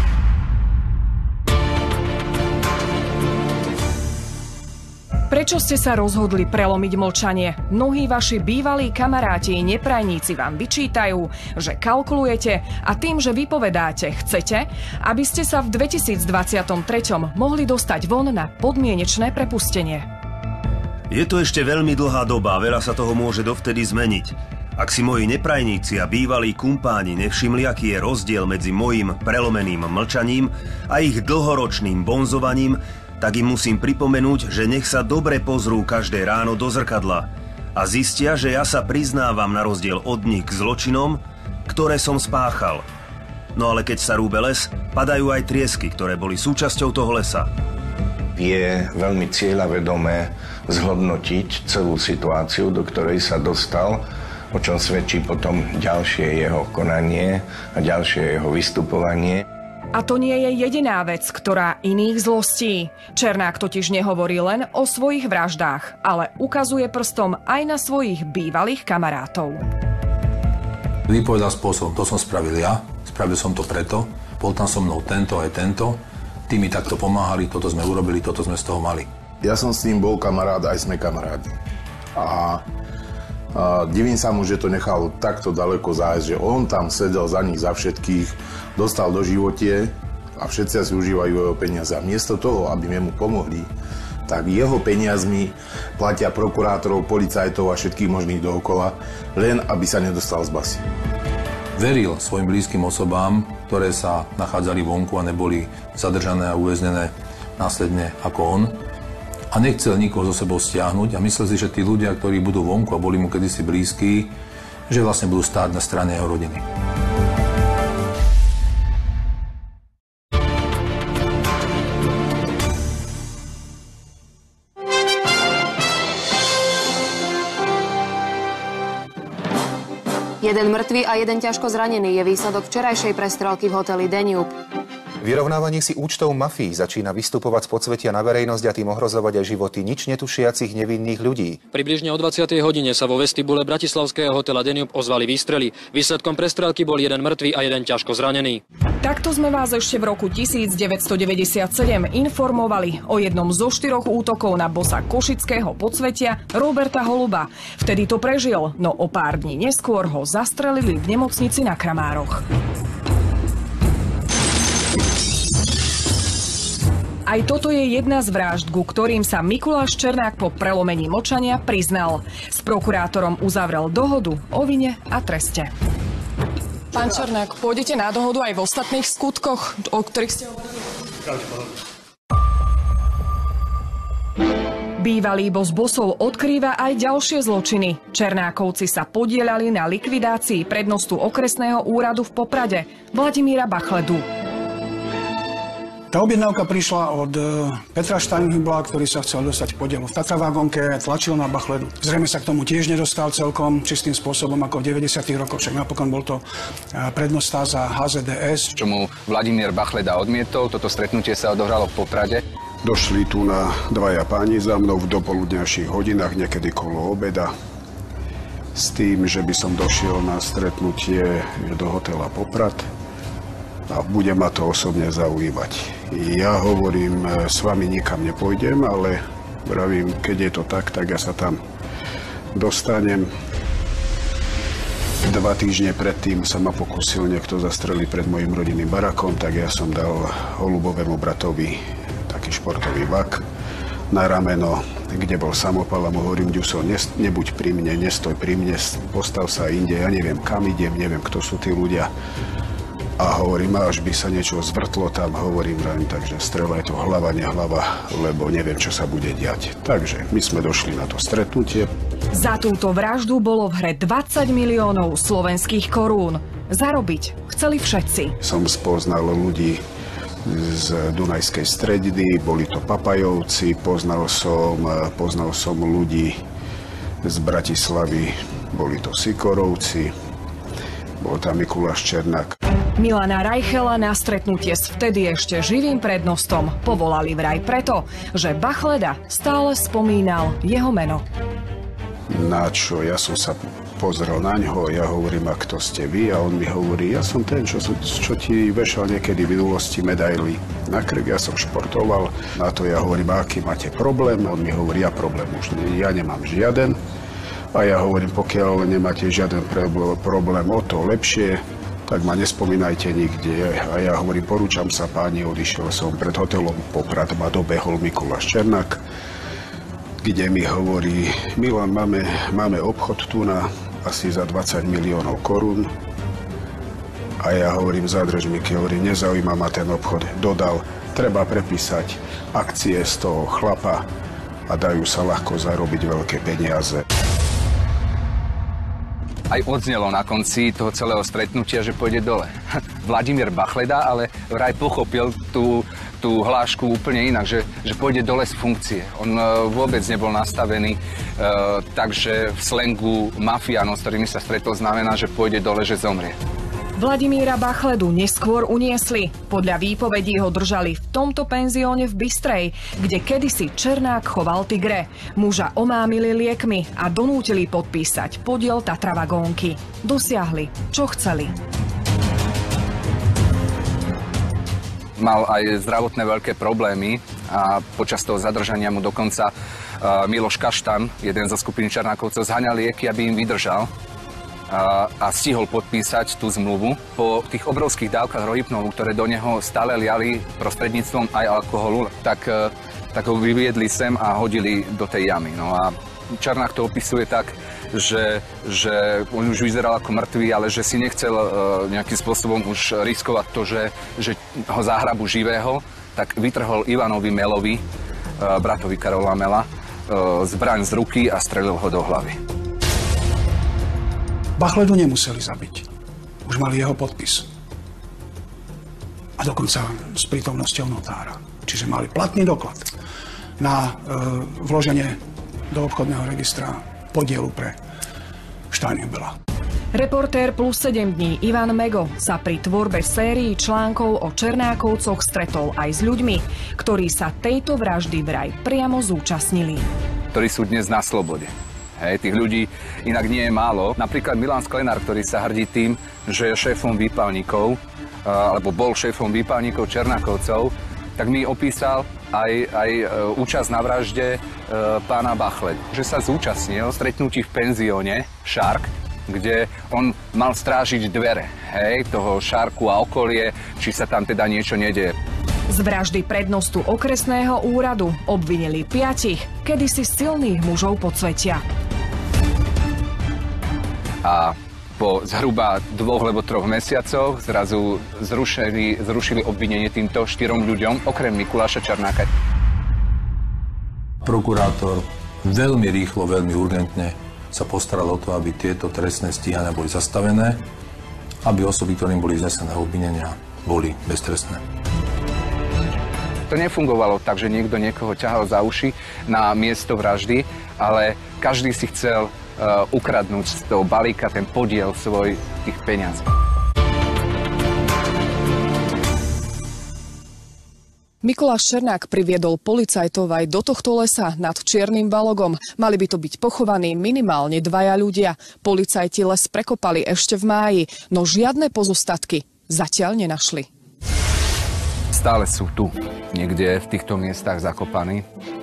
Prečo ste sa rozhodli prelomiť mlčanie? Mnohí vaši bývalí kamaráti i neprajníci vám vyčítajú, že kalkulujete a tým, že vypovedáte, chcete, aby ste sa v 2023 mohli dostať von na podmienečné prepustenie. Je to ešte veľmi dlhá doba a veľa sa toho môže dovtedy zmeniť. Ak si moji neprajníci a bývalí kumpáni nevšimli, aký je rozdiel medzi mojím prelomeným mlčaním a ich dlhoročným bonzovaním, tak im musím pripomenúť, že nech sa dobre pozrú každé ráno do zrkadla a zistia, že ja sa priznávam na rozdiel od nich k zločinom, ktoré som spáchal. No ale keď sa rúbe les, padajú aj triesky, ktoré boli súčasťou toho lesa. Je veľmi cieľavedomé zhodnotiť celú situáciu, do ktorej sa dostal, o čom svedčí potom ďalšie jeho konanie a ďalšie jeho vystupovanie. A to nie je jediná vec, ktorá iných zlostí. Černák totiž nehovorí len o svojich vraždách, ale ukazuje prstom aj na svojich bývalých kamarátov. Vypovedal spôsobom, to som spravil ja, spravil som to preto, bol tam so mnou tento aj tento, tí mi takto pomáhali, toto sme urobili, toto sme z toho mali. Ja som s ním bol kamarát, aj sme kamarádi. A divím sa mu, že to nechal takto daleko zájsť, že on tam sedel za nich, za všetkých, dostal do životie a všetci si užívajú jeho peniaze. A miesto toho, aby mu pomohli, tak jeho peniazmi platia prokurátorov, policajtov a všetkých možných dookola, len aby sa nedostal z basy. Veril svojim blízkym osobám, ktoré sa nachádzali vonku a neboli zadržané a uväznené následne ako on. A nechcel nikoho zo sebou stiahnuť a myslel si, že tí ľudia, ktorí budú vonku a boli mu kedysi blízki, že vlastne budú stáť na strane jeho rodiny. Jeden mŕtvy a jeden ťažko zranený je výsledok včerajšej prestrelky v hoteli Danube. Vyrovnávanie si účtov mafii začína vystupovať z podsvetia na verejnosť a tým ohrozovať aj životy nič netušiacich nevinných ľudí. Približne o 20. hodine sa vo vestibule bratislavského hotela Danube ozvali výstrely. Výsledkom prestrelky bol jeden mŕtvy a jeden ťažko zranený. Takto sme vás ešte v roku 1997 informovali o jednom zo 4 útokov na bossa košického podsvetia Roberta Holuba. Vtedy to prežil, no o pár dní neskôr ho zastrelili v nemocnici na Kramároch. Aj toto je jedna z vražd, ku ktorým sa Mikuláš Černák po prelomení mlčania priznal. S prokurátorom uzavrel dohodu o vine a treste. Pán Černák, pôjdete na dohodu aj v ostatných skutkoch, o ktorých ste hovorili? Bývalý boss bossov odkrýva aj ďalšie zločiny. Černákovci sa podieľali na likvidácii prednostu okresného úradu v Poprade, Vladimíra Bachledu. Tá objednávka prišla od Petra Steinhübla, ktorý sa chcel dostať podielu v Tatravagónke, tlačil na Bachledu. Zrejme sa k tomu tiež nedostal celkom čistým spôsobom ako v 90. rokoch, však napokon bol to prednosta za HZDS. Čo mu Vladimír Bachleda odmietol, toto stretnutie sa odohralo v Poprade. Došli tu na dvaja páni za mnou v dopoludňajších hodinách, niekedy kolo obeda, s tým, že by som došiel na stretnutie do hotela Poprad a bude ma to osobne zaujímať. Ja hovorím, s vami nikam nepôjdem, ale vravím, keď je to tak ja sa tam dostanem. 2 týždne predtým sa ma pokúsil niekto zastreliť pred mojim rodinným barakom, tak ja som dal Holubovému bratovi taký športový vak na rameno, kde bol samopal a mu hovorím, Ďuso, nebuď pri mne, nestoj pri mne, postav sa inde, ja neviem kam idem, neviem kto sú tí ľudia. A hovorím, až by sa niečo zvrtlo tam, hovorím, takže streľaj to hlava, nehlava, lebo neviem, čo sa bude diať. Takže my sme došli na to stretnutie. Za túto vraždu bolo v hre 20 miliónov slovenských korún. Zarobiť chceli všetci. Som spoznal ľudí z Dunajskej Stredy, boli to Papajovci, poznal som ľudí z Bratislavy, boli to Sikorovci. bol tam Mikuláš Černák. Milana Reichela na stretnutie s vtedy ešte živým prednostom povolali vraj preto, že Bachleda stále spomínal jeho meno. Na čo? Ja som sa pozrel na ňo, ja hovorím, a kto ste vy? A on mi hovorí, ja som ten, čo ti vešal niekedy v minulosti medaily na krk, ja som športoval. Na to ja hovorím, aký máte problém? On mi hovorí, ja problém už ja nemám žiaden. A ja hovorím, pokiaľ nemáte žiaden problém, o to lepšie, tak ma nespomínajte nikde. A ja hovorím, porúčam sa páni, odišiel som pred hotelom Poprad, ma dobehol Mikuláš Černák, kde mi hovorí, Milan, máme obchod tu na asi za 20 miliónov korún. A ja hovorím, zadrž mi, hovorím, nezaujíma ma ten obchod. Dodal, treba prepísať akcie z toho chlapa a dajú sa ľahko zarobiť veľké peniaze. Aj odznelo na konci toho celého stretnutia, že pôjde dole. Vladimír Bachleda ale vraj pochopil tú hlášku úplne inak, že pôjde dole z funkcie. On vôbec nebol nastavený, takže v slangu mafiánov, s ktorými sa stretol, znamená, že pôjde dole, že zomrie. Vladimíra Bachledu neskôr uniesli. Podľa výpovedí ho držali v tomto penzióne v Bystrej, kde kedysi Černák choval tigre. Muža omámili liekmi a donútili podpísať podiel Tatravagónky. Dosiahli, čo chceli. Mal aj zdravotné veľké problémy a počas toho zadržania mu dokonca Miloš Kaštan, jeden zo skupiny Černákovcov, zháňal lieky, aby im vydržal. A stihol podpísať tú zmluvu. Po tých obrovských dávkach rohypnolu, ktoré do neho stále liali prostredníctvom aj alkoholu, tak ho vyviedli sem a hodili do tej jamy. No a Černák to opisuje tak, že on už vyzeral ako mŕtvý, ale že si nechcel nejakým spôsobom už riskovať to, že ho zahrabu živého, tak vytrhol Ivanovi Melovi, bratovi Karola Mela, zbraň z ruky a strelil ho do hlavy. Bachledu nemuseli zabiť. Už mali jeho podpis. A dokonca s prítomnosťou notára. Čiže mali platný doklad na vloženie do obchodného registra podielu pre Steinhübela. Reportér plus 7 dní Ivan Mego sa pri tvorbe sérii článkov o Černákovcoch stretol aj s ľuďmi, ktorí sa tejto vraždy vraj priamo zúčastnili. Ktorí sú dnes na slobode. Hej, tých ľudí inak nie je málo. Napríklad Milan Sklenár, ktorý sa hrdí tým, že je šéfom výpalníkov, alebo bol šéfom výpalníkov Černákovcov, tak mi opísal aj účasť na vražde pána Bachledu. Že sa zúčastnil stretnutí v penzióne Šark, kde on mal strážiť dvere, toho Šarku a okolie, či sa tam teda niečo nedeje. Z vraždy prednostu okresného úradu obvinili 5 kedysi silných mužov podsvetia. A po zhruba 2 alebo 3 mesiacoch zrazu zrušili obvinenie týmto 4 ľuďom, okrem Mikuláša Černáka. Prokurátor veľmi rýchlo, veľmi urgentne sa postaral o to, aby tieto trestné stíhania boli zastavené, aby osoby, ktorým boli vznesené obvinenia, boli beztrestné. To nefungovalo tak, že niekto niekoho ťahal za uši na miesto vraždy, ale každý si chcel ukradnúť z toho balíka ten podiel svoj tých peňazí. Mikuláš Černák priviedol policajtov aj do tohto lesa nad Čiernym Balogom. Mali by to byť pochovaní minimálne 2 ľudia. Policajti les prekopali ešte v máji, no žiadne pozostatky zatiaľ nenašli. Stále sú tu, niekde v týchto miestach zakopaní.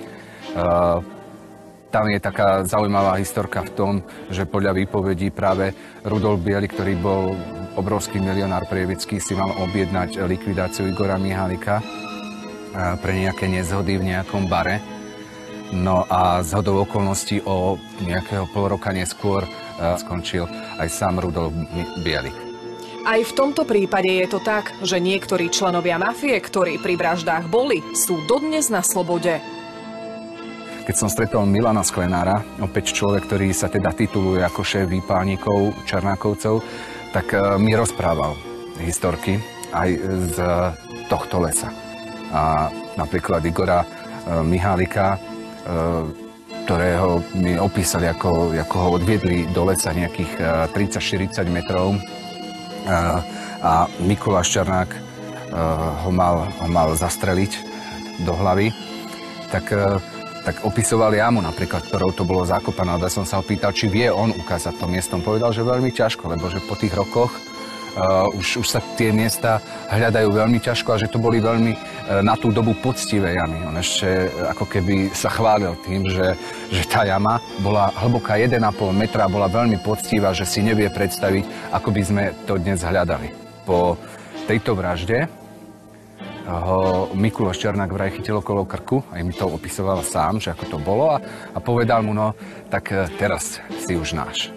Tam je taká zaujímavá historka v tom, že podľa výpovedí práve Rudolf Biely, ktorý bol obrovský milionár prievický, si mal objednať likvidáciu Igora Mihálika pre nejaké nezhody v nejakom bare. No a zhodou okolností o nejakého pol roka neskôr skončil aj sám Rudolf Bielik. Aj v tomto prípade je to tak, že niektorí členovia mafie, ktorí pri vraždách boli, sú dodnes na slobode. Keď som stretol Milana Sklenára, opäť človek, ktorý sa teda tituluje ako šéf výpálnikov Černákovcov, tak mi rozprával historky aj z tohto lesa. A napríklad Igora Mihálika, ktorého mi opísali, ako ho odviedli do lesa nejakých 30-40 metrov a Mikuláš Černák ho mal zastreliť do hlavy, tak opisoval jamu napríklad, ktorou to bolo zakopané. Ja som sa ho pýtal, či vie on ukázať to miesto. Povedal, že veľmi ťažko, lebo že po tých rokoch už sa tie miesta hľadajú veľmi ťažko a že to boli veľmi na tú dobu poctivé jamy. On ešte ako keby sa chválil tým, že tá jama bola hlboká 1,5 metra, bola veľmi poctivá, že si nevie predstaviť, ako by sme to dnes hľadali. Po tejto vražde ho Mikuláš Černák vraj chytil okolo krku, aj mi to opisoval sám, že ako to bolo a povedal mu, no tak teraz si už náš.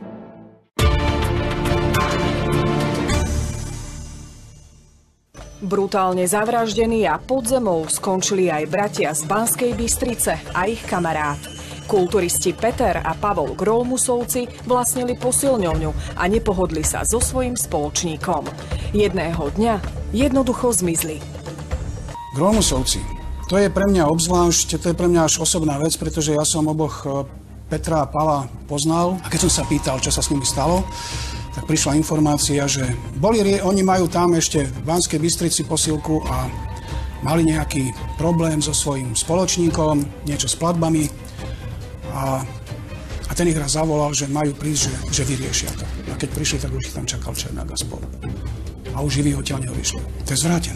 Brutálne zavraždení a pod zemou skončili aj bratia z Banskej Bystrice a ich kamarát. Kulturisti Peter a Pavol Grolmusovci vlastnili posilňovňu a nepohodli sa so svojím spoločníkom. Jedného dňa jednoducho zmizli. Grolmusovci, to je pre mňa obzvlášť, to je pre mňa až osobná vec, pretože ja som oboch Petra a Pavla poznal a keď som sa pýtal, čo sa s nimi stalo, tak prišla informácia, že oni majú tam ešte v Banskej Bystrici posilku a mali nejaký problém so svojím spoločníkom, niečo s platbami a ten ich raz zavolal, že majú prísť, že vyriešia to. A keď prišli, tak už ich tam čakal Černák a spolu. A už živí odtiaľ nevyšli. To je zvrátené.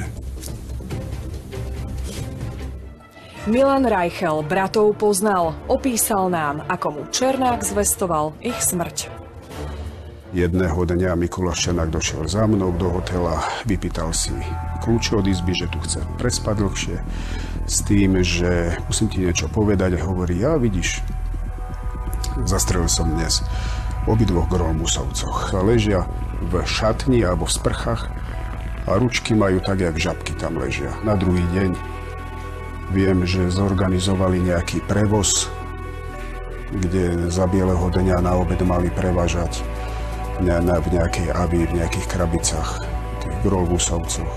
Milan Reichel bratov poznal, opísal nám, ako mu Černák zvestoval ich smrť. Jedného dňa Mikuláš Černák došiel za mnou do hotela, vypýtal si kľúče od izby, že tu chce prespať dlhšie, s tým, že musím ti niečo povedať a hovorí, ja vidíš, zastrelil som dnes obidvoch Grolmusovcoch. Ležia v šatni alebo v sprchách a ručky majú tak, jak žabky tam ležia. Na druhý deň viem, že zorganizovali nejaký prevoz, kde za bieleho dňa na obed mali prevážať v nejakej avi, v nejakých krabicách, tých Grolmusovcoch.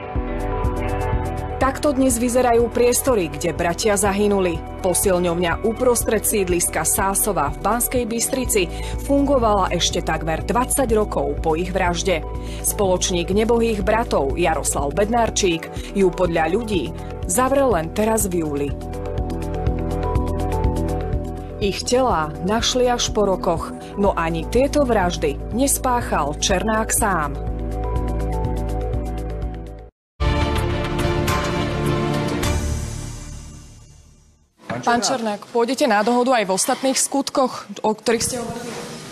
Takto dnes vyzerajú priestory, kde bratia zahynuli. Posilňovňa uprostred sídliska Sásova v Banskej Bystrici fungovala ešte takmer 20 rokov po ich vražde. Spoločník nebohých bratov Jaroslav Bednárčík ju podľa ľudí zavrel len teraz v júli. Ich telá našli až po rokoch, no ani tieto vraždy nespáchal Černák sám. Pán Černák, pôjdete na dohodu aj v ostatných skutkoch, o ktorých ste hovorili?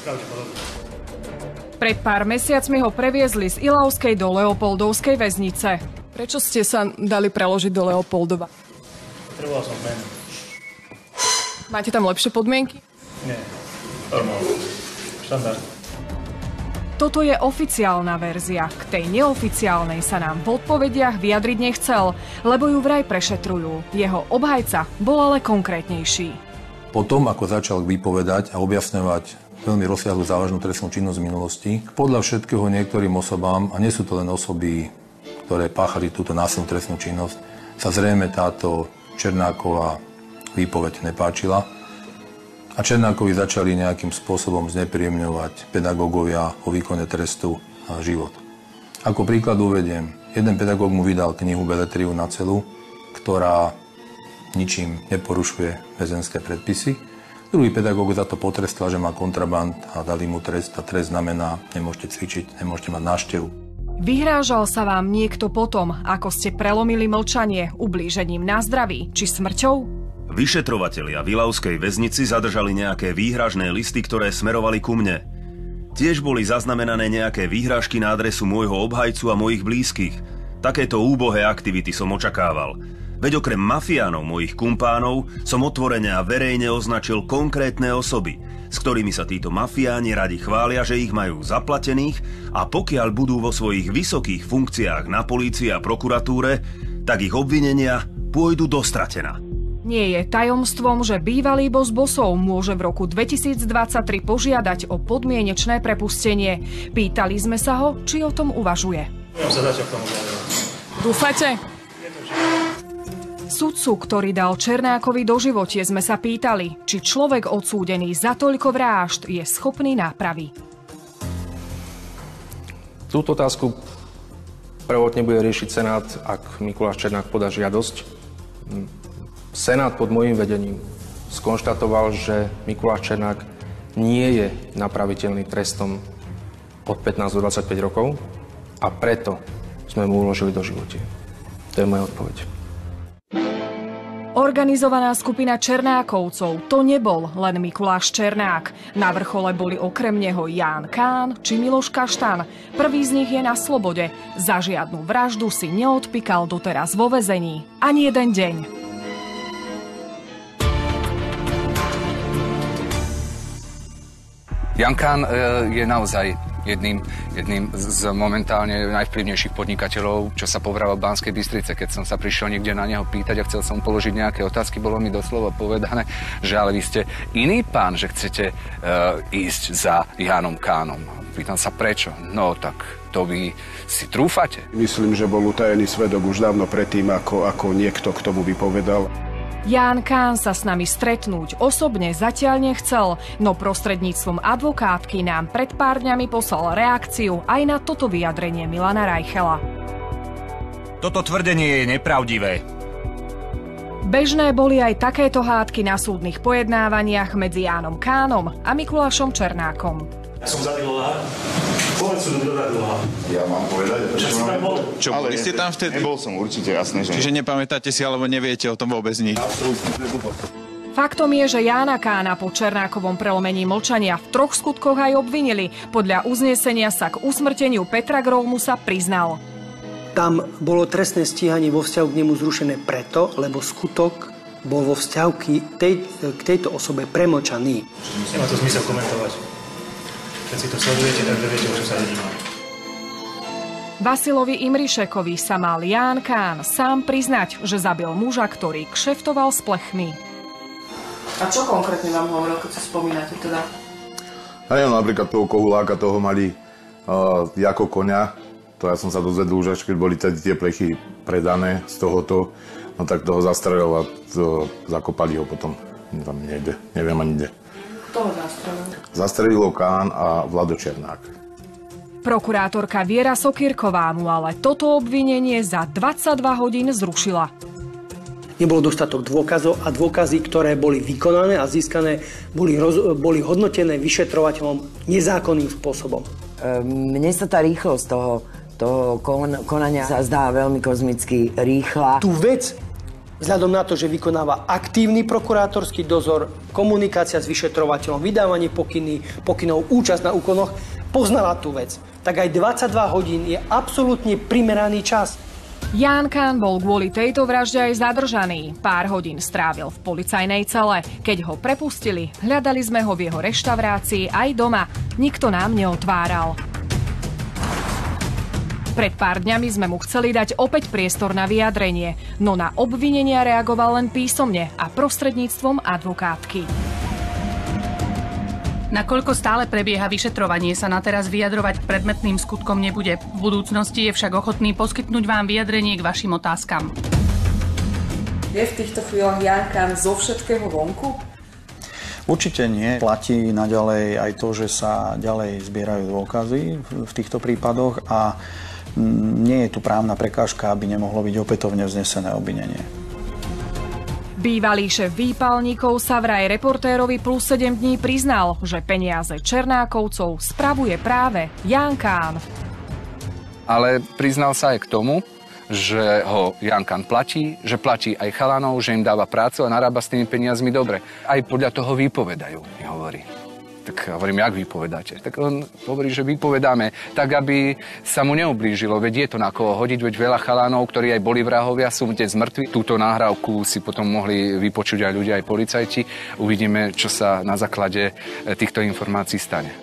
Pred pár mesiacmi ho previezli z Ilavskej do Leopoldovskej väznice. Prečo ste sa dali preložiť do Leopoldova? Potreboval som meno. Máte tam lepšie podmienky? Nie, normálne. Štandard. Toto je oficiálna verzia. K tej neoficiálnej sa nám v odpovediach vyjadriť nechcel, lebo ju vraj prešetrujú. Jeho obhajca bol ale konkrétnejší. Potom, ako začal vypovedať a objasňovať veľmi rozsiahlu závažnú trestnú činnosť z minulosti, podľa všetkého niektorým osobám, a nie sú to len osoby, ktoré páchali túto násilnú trestnú činnosť, sa zrejme táto Černáková výpoveď nepáčila a Černákovi začali nejakým spôsobom znepríjemňovať pedagógovia o výkone trestu a život. Ako príklad uvediem, jeden pedagóg mu vydal knihu Beletriu na celu, ktorá ničím neporušuje väzenské predpisy. Druhý pedagóg za to potrestal, že má kontraband a dali mu trest a trest znamená, nemôžete cvičiť, nemôžete mať návštevu. Vyhrážal sa vám niekto potom, ako ste prelomili mlčanie ublížením na zdraví či smrťou? Vyšetrovatelia v Ilavskej väznici zadržali nejaké výhražné listy, ktoré smerovali ku mne. Tiež boli zaznamenané nejaké výhražky na adresu môjho obhajcu a mojich blízkych. Takéto úbohé aktivity som očakával. Veď okrem mafiánov mojich kumpánov som otvorene a verejne označil konkrétne osoby, s ktorými sa títo mafiáni radi chvália, že ich majú zaplatených a pokiaľ budú vo svojich vysokých funkciách na polícii a prokuratúre, tak ich obvinenia pôjdu dostratená. Nie je tajomstvom, že bývalý boss bossov môže v roku 2023 požiadať o podmienečné prepustenie. Pýtali sme sa ho, či o tom uvažuje. Dúfate? Sudcu, ktorý dal Černákovi doživotie, sme sa pýtali, či človek odsúdený za toľko vrážd je schopný nápravy. Túto otázku prvotne bude riešiť Senát, ak Mikuláš Černák podá žiadosť. Senát pod môjim vedením skonštatoval, že Mikuláš Černák nie je napraviteľný trestom od 15 do 25 rokov a preto sme mu uložili doživotie. To je moja odpoveď. Organizovaná skupina Černákovcov to nebol len Mikuláš Černák. Na vrchole boli okrem neho Ján Kán či Miloš Kaštan. Prvý z nich je na slobode. Za žiadnu vraždu si neodpíkal doteraz vo väzení. Ani jeden deň. Ján Kán je naozaj jedným z momentálne najvplyvnejších podnikateľov, čo sa povralo v Banskej Bystrice. Keď som sa prišiel niekde na neho pýtať a chcel som položiť nejaké otázky, bolo mi doslova povedané, že ale vy ste iný pán, že chcete ísť za Jánom Kánom. Pýtam sa prečo. No tak to vy si trúfate. Myslím, že bol utajený svedok už dávno predtým, ako niekto k tomu vypovedal. Ján Kán sa s nami stretnúť osobne zatiaľ nechcel, no prostredníctvom advokátky nám pred pár dňami poslal reakciu aj na toto vyjadrenie Milana Reichela. Toto tvrdenie je nepravdivé. Bežné boli aj takéto hádky na súdnych pojednávaniach medzi Jánom Kánom a Mikulášom Černákom. Ja som zabil Lhár. Povedz súdu, kto zabil Lhár. Ja mám povedať? Čo si tam bol? Čo, boli ste tam vtedy? Nebol som určite, jasné, že... Čiže nepamätáte si, alebo neviete o tom vôbec nič? Faktom je, že Jána Kána po Černákovom prelomení mlčania v 3 skutkoch aj obvinili. Podľa uznesenia sa k usmrteniu Petra Grómusa priznal. Tam bolo trestné stíhanie vo vzťahu k nemu zrušené preto, lebo skutok bol vo vzťahu k tejto osobe premlčaný. Nemá to zmysel komentovať. Keď si to sledujete, tak viete, o čo sa jedná. Vasilovi Imrišekovi sa mal Ján Kán sám priznať, že zabil muža, ktorý kšeftoval s plechmi. A čo konkrétne vám hovoril, keď si spomínate teda? Ja neviem, napríklad toho kohuláka, toho mali ako koňa. To ja som sa dozvedel už, až keď boli tie plechy predané z tohoto, no tak toho zastrelil a zakopali ho potom. Tam nejde, neviem ani kde. Kto ho zastrelil? Zastrelil ho Kán a Vlado Černák. Prokurátorka Viera Sokýrková mu ale toto obvinenie za 22 hodín zrušila. Nebolo dostatok dôkazov a dôkazy, ktoré boli vykonané a získané, boli hodnotené vyšetrovateľom nezákonným spôsobom. Mne sa tá rýchlosť toho konania sa zdá veľmi kozmicky rýchla. Tú vec, vzhľadom na to, že vykonáva aktívny prokurátorský dozor, komunikácia s vyšetrovateľom, vydávanie pokynov, účasť na úkonoch, poznala tú vec. Tak aj 22 hodín je absolútne primeraný čas. Ján Kán bol kvôli tejto vražde aj zadržaný. Pár hodín strávil v policajnej cele. Keď ho prepustili, hľadali sme ho v jeho reštaurácii aj doma. Nikto nám neotváral. Pred pár dňami sme mu chceli dať opäť priestor na vyjadrenie, no na obvinenia reagoval len písomne a prostredníctvom advokátky. Nakoľko stále prebieha vyšetrovanie, sa na teraz vyjadrovať k predmetným skutkom nebude. V budúcnosti je však ochotný poskytnúť vám vyjadrenie k vašim otázkam. Je v týchto chvíľach Ján Kán zo všetkého vonku? Určite nie. Platí naďalej aj to, že sa ďalej zbierajú dôkazy v týchto prípadoch a nie je tu právna prekážka, aby nemohlo byť opätovne vznesené obvinenie. Bývalý šéf výpalníkov sa vraj Reportérovi plus 7 dní priznal, že peniaze Černákovcov spravuje práve Ján Kán. Ale priznal sa aj k tomu, že ho Ján Kán platí, že platí aj chalanov, že im dáva prácu a narába s tými peniazmi dobre. Aj podľa toho vypovedajú, mi hovorí. Tak hovorím, jak vypovedáte? Tak on hovorí, že vypovedáme tak, aby sa mu neublížilo. Veď je to na koho hodiť, veď veľa chalanov, ktorí aj boli vrahovia, sú dnes mŕtvi. Túto nahrávku si potom mohli vypočuť aj ľudia, aj policajti. Uvidíme, čo sa na základe týchto informácií stane.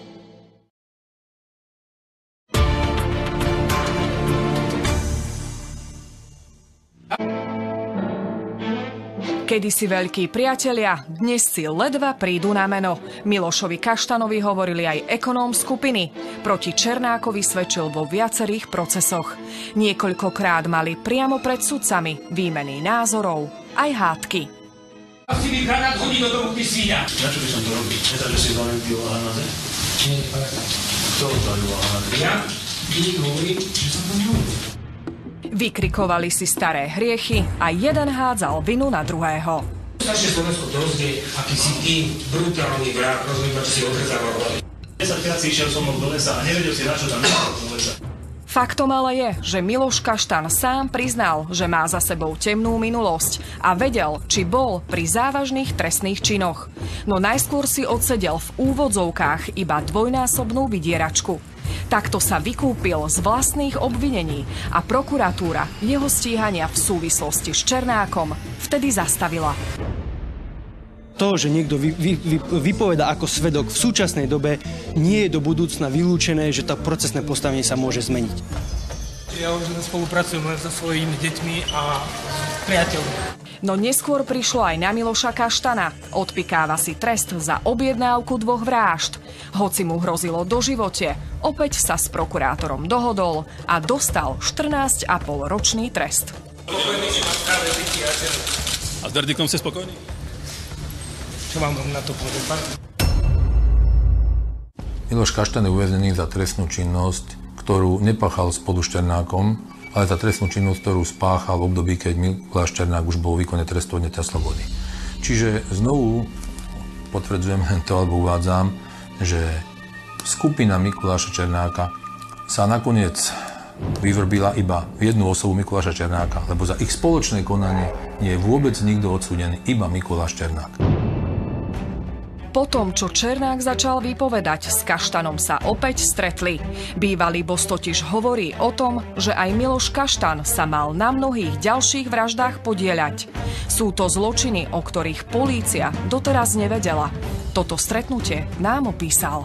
Kedysi veľkí priatelia, dnes si ledva prídu na meno. Milošovi Kaštanovi hovorili aj ekonóm skupiny. Proti Černákovi svedčil vo viacerých procesoch. Niekoľkokrát mali priamo pred sudcami výmeny názorov aj hádky. Asi mi granát hodí do domu, ty svíňa! Na čo by som to robil? Nezáš, že si zvalím ty Lhár na zem? Nie, nepamätám. Kto zvalil Lhár na zem? Ja? Vykrikovali si staré hriechy a jeden hádzal vinu na druhého. Naše Slovensko dozvie, aký si ty brutálny vrah, rozumiem, či si odrezával hlavy. 10 krát si išiel so mnou do lesa a nevedel si, na čo tam išiel do lesa. Faktom ale je, že Miloš Kaštan sám priznal, že má za sebou temnú minulosť a vedel, či bol pri závažných trestných činoch. No najskôr si odsedel v úvodzovkách iba dvojnásobnú vydieračku. Takto sa vykúpil z vlastných obvinení a prokuratúra jeho stíhania v súvislosti s Černákom vtedy zastavila. To, že niekto vypovedá ako svedok v súčasnej dobe, nie je do budúcna vylúčené, že to procesné postavenie sa môže zmeniť. Ja už spolupracujem len so svojimi deťmi a priateľmi. No neskôr prišlo aj na Miloša Kaštana. Odpikáva si trest za objednávku 2 vražd. Hoci mu hrozilo doživote, opäť sa s prokurátorom dohodol a dostal 14,5-ročný trest. A s verdiktom ste spokojní? Čo vám na to povedať, pán? Miloš Kaštan je uväznený za trestnú činnosť, ktorú nepáchal spolu s Černákom, ale za trestnú činnosť, ktorú spáchal v období, keď Miloš Černák už bol výkonne trestu odňatia slobody. Čiže znovu potvrdzujem to, alebo uvádzam, že skupina Mikuláša Černáka sa nakoniec vyvrbila iba v jednu osobu Mikuláša Černáka, lebo za ich spoločné konanie nie je vôbec nikto odsúdený, iba Mikuláš Černák. Po tom, čo Černák začal vypovedať, s Kaštanom sa opäť stretli. Bývalý boss totiž hovorí o tom, že aj Miloš Kaštan sa mal na mnohých ďalších vraždách podieľať. Sú to zločiny, o ktorých polícia doteraz nevedela. Toto stretnutie nám opísal.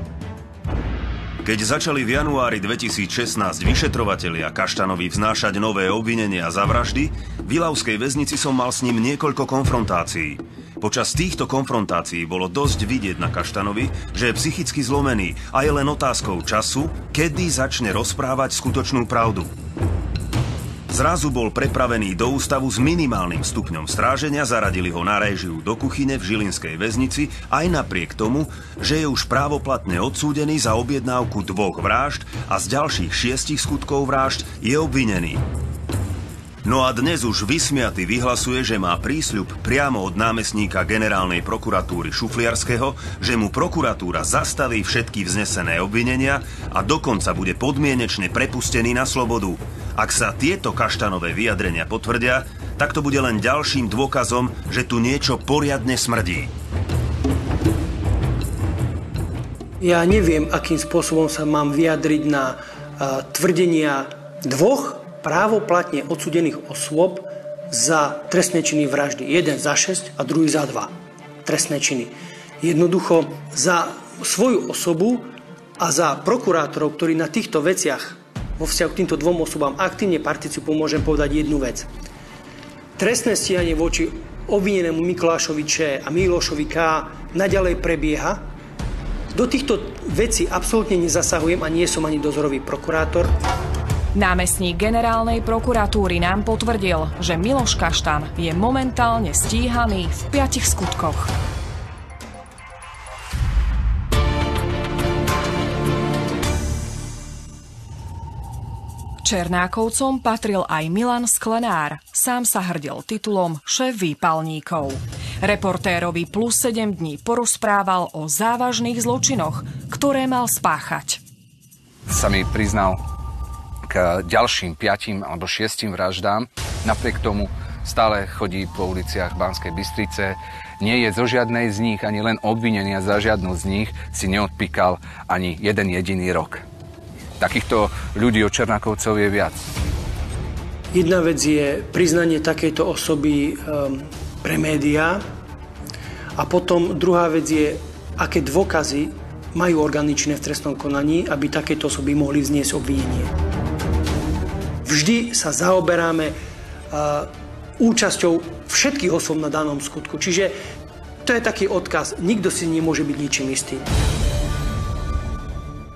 Keď začali v januári 2016 vyšetrovatelia Kaštanovi vznášať nové obvinenia za vraždy, v Ilavskej väznici som mal s ním niekoľko konfrontácií. Počas týchto konfrontácií bolo dosť vidieť na Kaštanovi, že je psychicky zlomený a je len otázkou času, kedy začne rozprávať skutočnú pravdu. Zrazu bol prepravený do ústavu s minimálnym stupňom stráženia, zaradili ho na réžiu do kuchyne v Žilinskej väznici aj napriek tomu, že je už právoplatne odsúdený za objednávku 2 vražd a z ďalších 6 skutkov vražd je obvinený. No a dnes už vysmiaty vyhlasuje, že má prísľub priamo od námestníka generálnej prokuratúry Šufliarského, že mu prokuratúra zastaví všetky vznesené obvinenia a dokonca bude podmienečne prepustený na slobodu. Ak sa tieto Kaštanové vyjadrenia potvrdia, tak to bude len ďalším dôkazom, že tu niečo poriadne smrdí. Ja neviem, akým spôsobom sa mám vyjadriť na tvrdenia 2 právoplatne odsúdených osôb za trestné činy vraždy. Jeden za 6 a druhý za 2 trestné činy. Jednoducho za svoju osobu a za prokurátorov, ktorí na týchto veciach vo vzťahu k týmto 2 osobám aktívne participujú, môžem povedať jednu vec. Trestné stíhanie voči obvinenému Mikulášovi Č. a Milošovi K. naďalej prebieha. Do týchto vecí absolútne nezasahujem a nie som ani dozorový prokurátor. Námestník generálnej prokuratúry nám potvrdil, že Miloš Kaštan je momentálne stíhaný v 5 skutkoch. Černákovcom patril aj Milan Sklenár. Sám sa hrdil titulom šéf výpalníkov. Reportérovi Plus 7 dní porozprával o závažných zločinoch, ktoré mal spáchať. Sa mi priznal k ďalším 5 alebo 6 vraždám. Napriek tomu stále chodí po uliciach Banskej Bystrice. Nie je zo žiadnej z nich, ani len obvinenia za žiadnu z nich si neodpíkal ani jeden jediný rok. Takýchto ľudí od Černákovcov je viac. Jedna vec je priznanie takejto osoby pre médiá a potom druhá vec je, aké dôkazy majú orgány činné v trestnom konaní, aby takéto osoby mohli vzniesť obvinenie. Vždy sa zaoberáme účasťou všetkých osôb na danom skutku. Čiže to je taký odkaz. Nikto si nemôže byť ničím istý.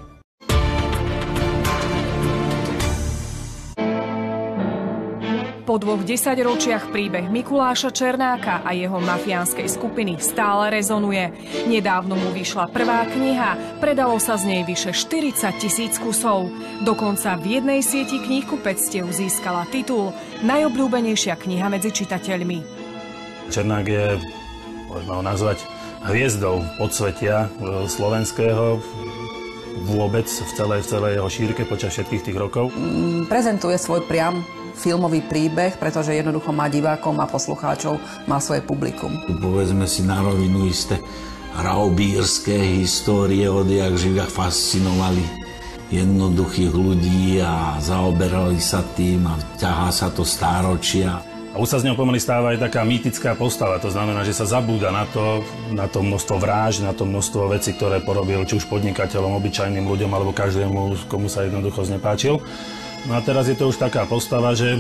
Po Po 2 desaťročiach príbeh Mikuláša Černáka a jeho mafiánskej skupiny stále rezonuje. Nedávno mu vyšla prvá kniha, predalo sa z nej vyše 40 000 kusov. Dokonca v jednej sieti knihkupectiev získala titul Najobľúbenejšia kniha medzi čitateľmi. Černák je, môžeme ho nazvať, hviezdou podsvetia slovenského vôbec v celej jeho šírke počas všetkých tých rokov. Prezentuje svoj priam filmový príbeh, pretože jednoducho má divákov, má poslucháčov, má svoje publikum. Povedzme si na rovinu isté raubírske histórie odjak živia fascinovali jednoduchých ľudí a zaoberali sa tým a ťahá sa to stáročia. A už sa z ňou pomaly stáva aj taká mýtická postava, to znamená, že sa zabúda na to množstvo vražd, na to množstvo vecí, ktoré porobil či už podnikateľom, obyčajným ľuďom alebo každému, komu sa jednoducho znepáčil. No a teraz je to už taká postava, že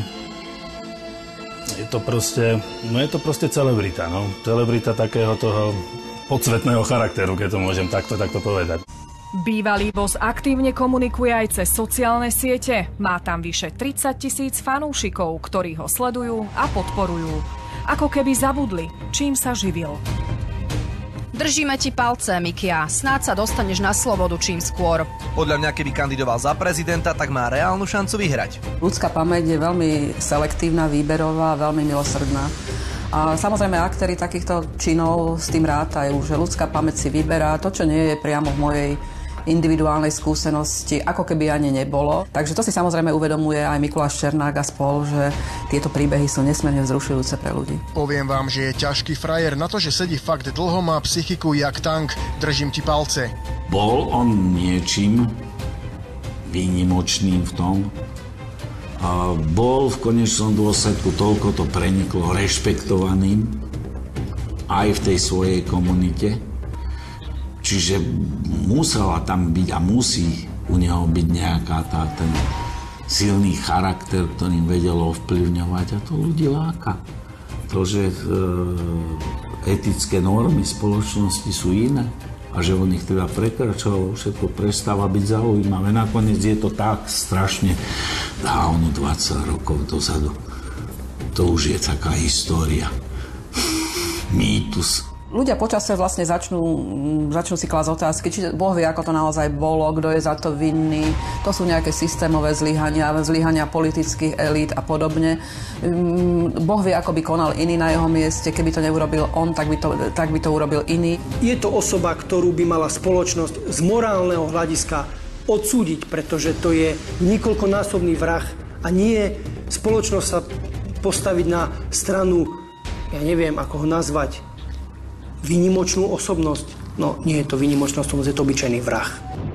je to proste celebrita, no. Celebrita takého toho podsvetného charakteru, keď to môžem takto povedať. Bývalý boss aktívne komunikuje aj cez sociálne siete. Má tam vyše 30 000 fanúšikov, ktorí ho sledujú a podporujú. Ako keby zabudli, čím sa živil. Držíme ti palce, Mikia. Snáď sa dostaneš na slobodu čím skôr. Podľa mňa, keby kandidoval za prezidenta, tak má reálnu šancu vyhrať. Ľudská pamäť je veľmi selektívna, výberová, veľmi milosrdná. A samozrejme, aktéri takýchto činov s tým rátajú, že ľudská pamäť si vyberá to, čo nie je priamo v mojej individuálnej skúsenosti, ako keby ani nebolo. Takže to si samozrejme uvedomuje aj Mikuláš Černák a spol, že tieto príbehy sú nesmierne vzrušujúce pre ľudí. Poviem vám, že je ťažký frajer. Na to, že sedí fakt dlho, má psychiku jak tank. Držím ti palce. Bol on niečím výnimočným v tom. A bol v konečnom dôsledku, toľko to preniklo, rešpektovaným aj v tej svojej komunite. Čiže musela tam byť a musí u neho byť nejaká ten silný charakter, ktorým vedelo ovplyvňovať a to ľudí láka. To, že etické normy spoločnosti sú iné a že on ich teda prekračoval, všetko prestáva byť zaujímavé. Nakoniec je to tak strašne dávno, 20 rokov dozadu. To už je taká história. Mýtus. Ľudia počasie vlastne začnú si klásť otázky, či Boh vie, ako to naozaj bolo, kto je za to vinný. To sú nejaké systémové zlyhania politických elít a podobne. Boh vie, ako by konal iný na jeho mieste. Keby to neurobil on, tak by to urobil iný. Je to osoba, ktorú by mala spoločnosť z morálneho hľadiska odsúdiť, pretože to je niekoľkonásobný vrah a nie spoločnosť sa postaviť na stranu, ja neviem, ako ho nazvať, výnimočnú osobnosť. No, nie je to výnimočná osobnosť, je to obyčajný vrah.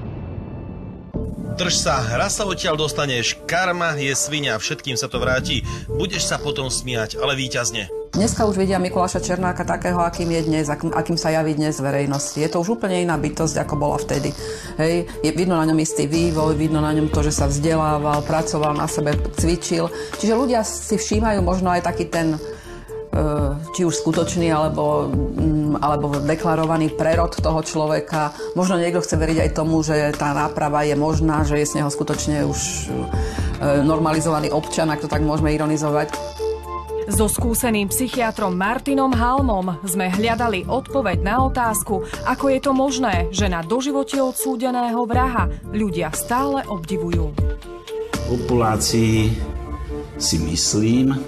Drž sa, raz sa odtiaľ dostaneš. Karma je svinia, všetkým sa to vráti. Budeš sa potom smiať, ale víťazne. Dneska už vidia Mikuláša Černáka takého, akým je dnes, akým sa javí dnes v verejnosti. Je to už úplne iná bytosť, ako bola vtedy. Hej, vidno na ňom istý vývoj, vidno na ňom to, že sa vzdelával, pracoval na sebe, cvičil. Čiže ľudia si všímajú možno aj taký ten či už skutočný, alebo deklarovaný prerod toho človeka. Možno niekto chce veriť aj tomu, že tá náprava je možná, že je z neho skutočne už normalizovaný občan, ak to tak môžeme ironizovať. So skúseným psychiatrom Martinom Halmom sme hľadali odpoveď na otázku, ako je to možné, že na doživote odsúdeného vraha ľudia stále obdivujú. V populácii si myslím,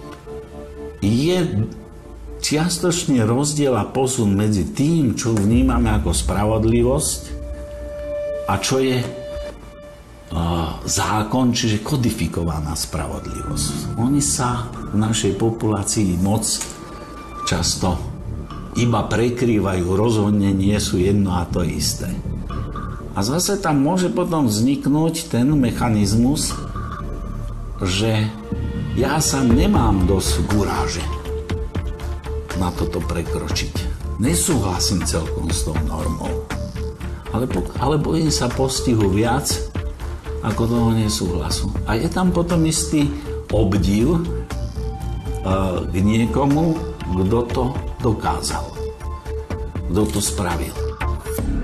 je čiastočne rozdiel a posun medzi tým, čo vnímame ako spravodlivosť a čo je zákon, čiže kodifikovaná spravodlivosť. Oni sa v našej populácii moc často iba prekrývajú, rozhodne nie sú jedno a to isté. A zase tam môže potom vzniknúť ten mechanizmus, že ja sám nemám dosť guráže na toto prekročiť. Nesúhlasím celkom s tou normou. Ale bojím sa postihu viac ako toho nesúhlasu. A je tam potom istý obdiv k niekomu, kto to dokázal. Kto to spravil.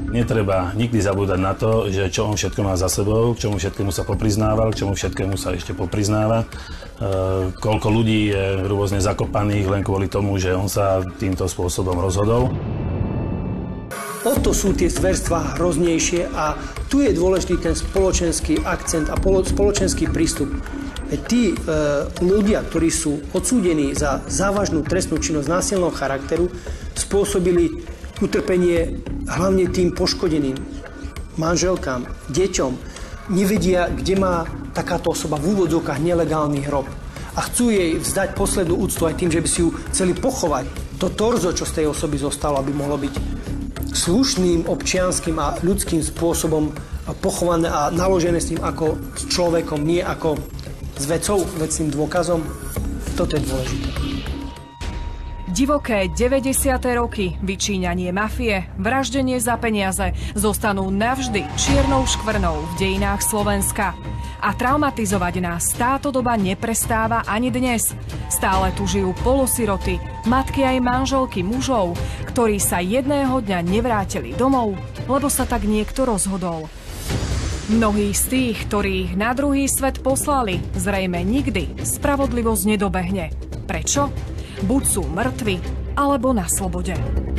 Netreba nikdy zabúdať na to, že čo on všetko má za sebou, k čomu všetkému sa popriznával, k čomu všetkému sa ešte popriznáva. Koľko ľudí je rôzne zakopaných len kvôli tomu, že on sa týmto spôsobom rozhodol. O to sú tie zverstvá hroznejšie a tu je dôležitý ten spoločenský akcent a spoločenský prístup. Tí ľudia, ktorí sú odsúdení za závažnú trestnú činnosť násilného charakteru, spôsobili utrpenie hlavne tým poškodeným, manželkám, deťom. Nevedia, kde má takáto osoba v úvodzovkách nelegálny hrob. A chcú jej vzdať poslednú úctu aj tým, že by si ju chceli pochovať. To torzo, čo z tej osoby zostalo, aby mohlo byť slušným, občianskym a ľudským spôsobom pochované a naložené s ním ako s človekom, nie ako s vecou, vecným dôkazom. Toto je dôležité. Divoké 90. roky, vyčíňanie mafie, vraždenie za peniaze zostanú navždy čiernou škvrnou v dejinách Slovenska. A traumatizovať nás táto doba neprestáva ani dnes. Stále tu žijú polosiroty, matky aj manželky mužov, ktorí sa jedného dňa nevrátili domov, lebo sa tak niekto rozhodol. Mnohí z tých, ktorí ich na druhý svet poslali, zrejme nikdy spravodlivosť nedobehne. Prečo? Buď sú mŕtvi, alebo na slobode.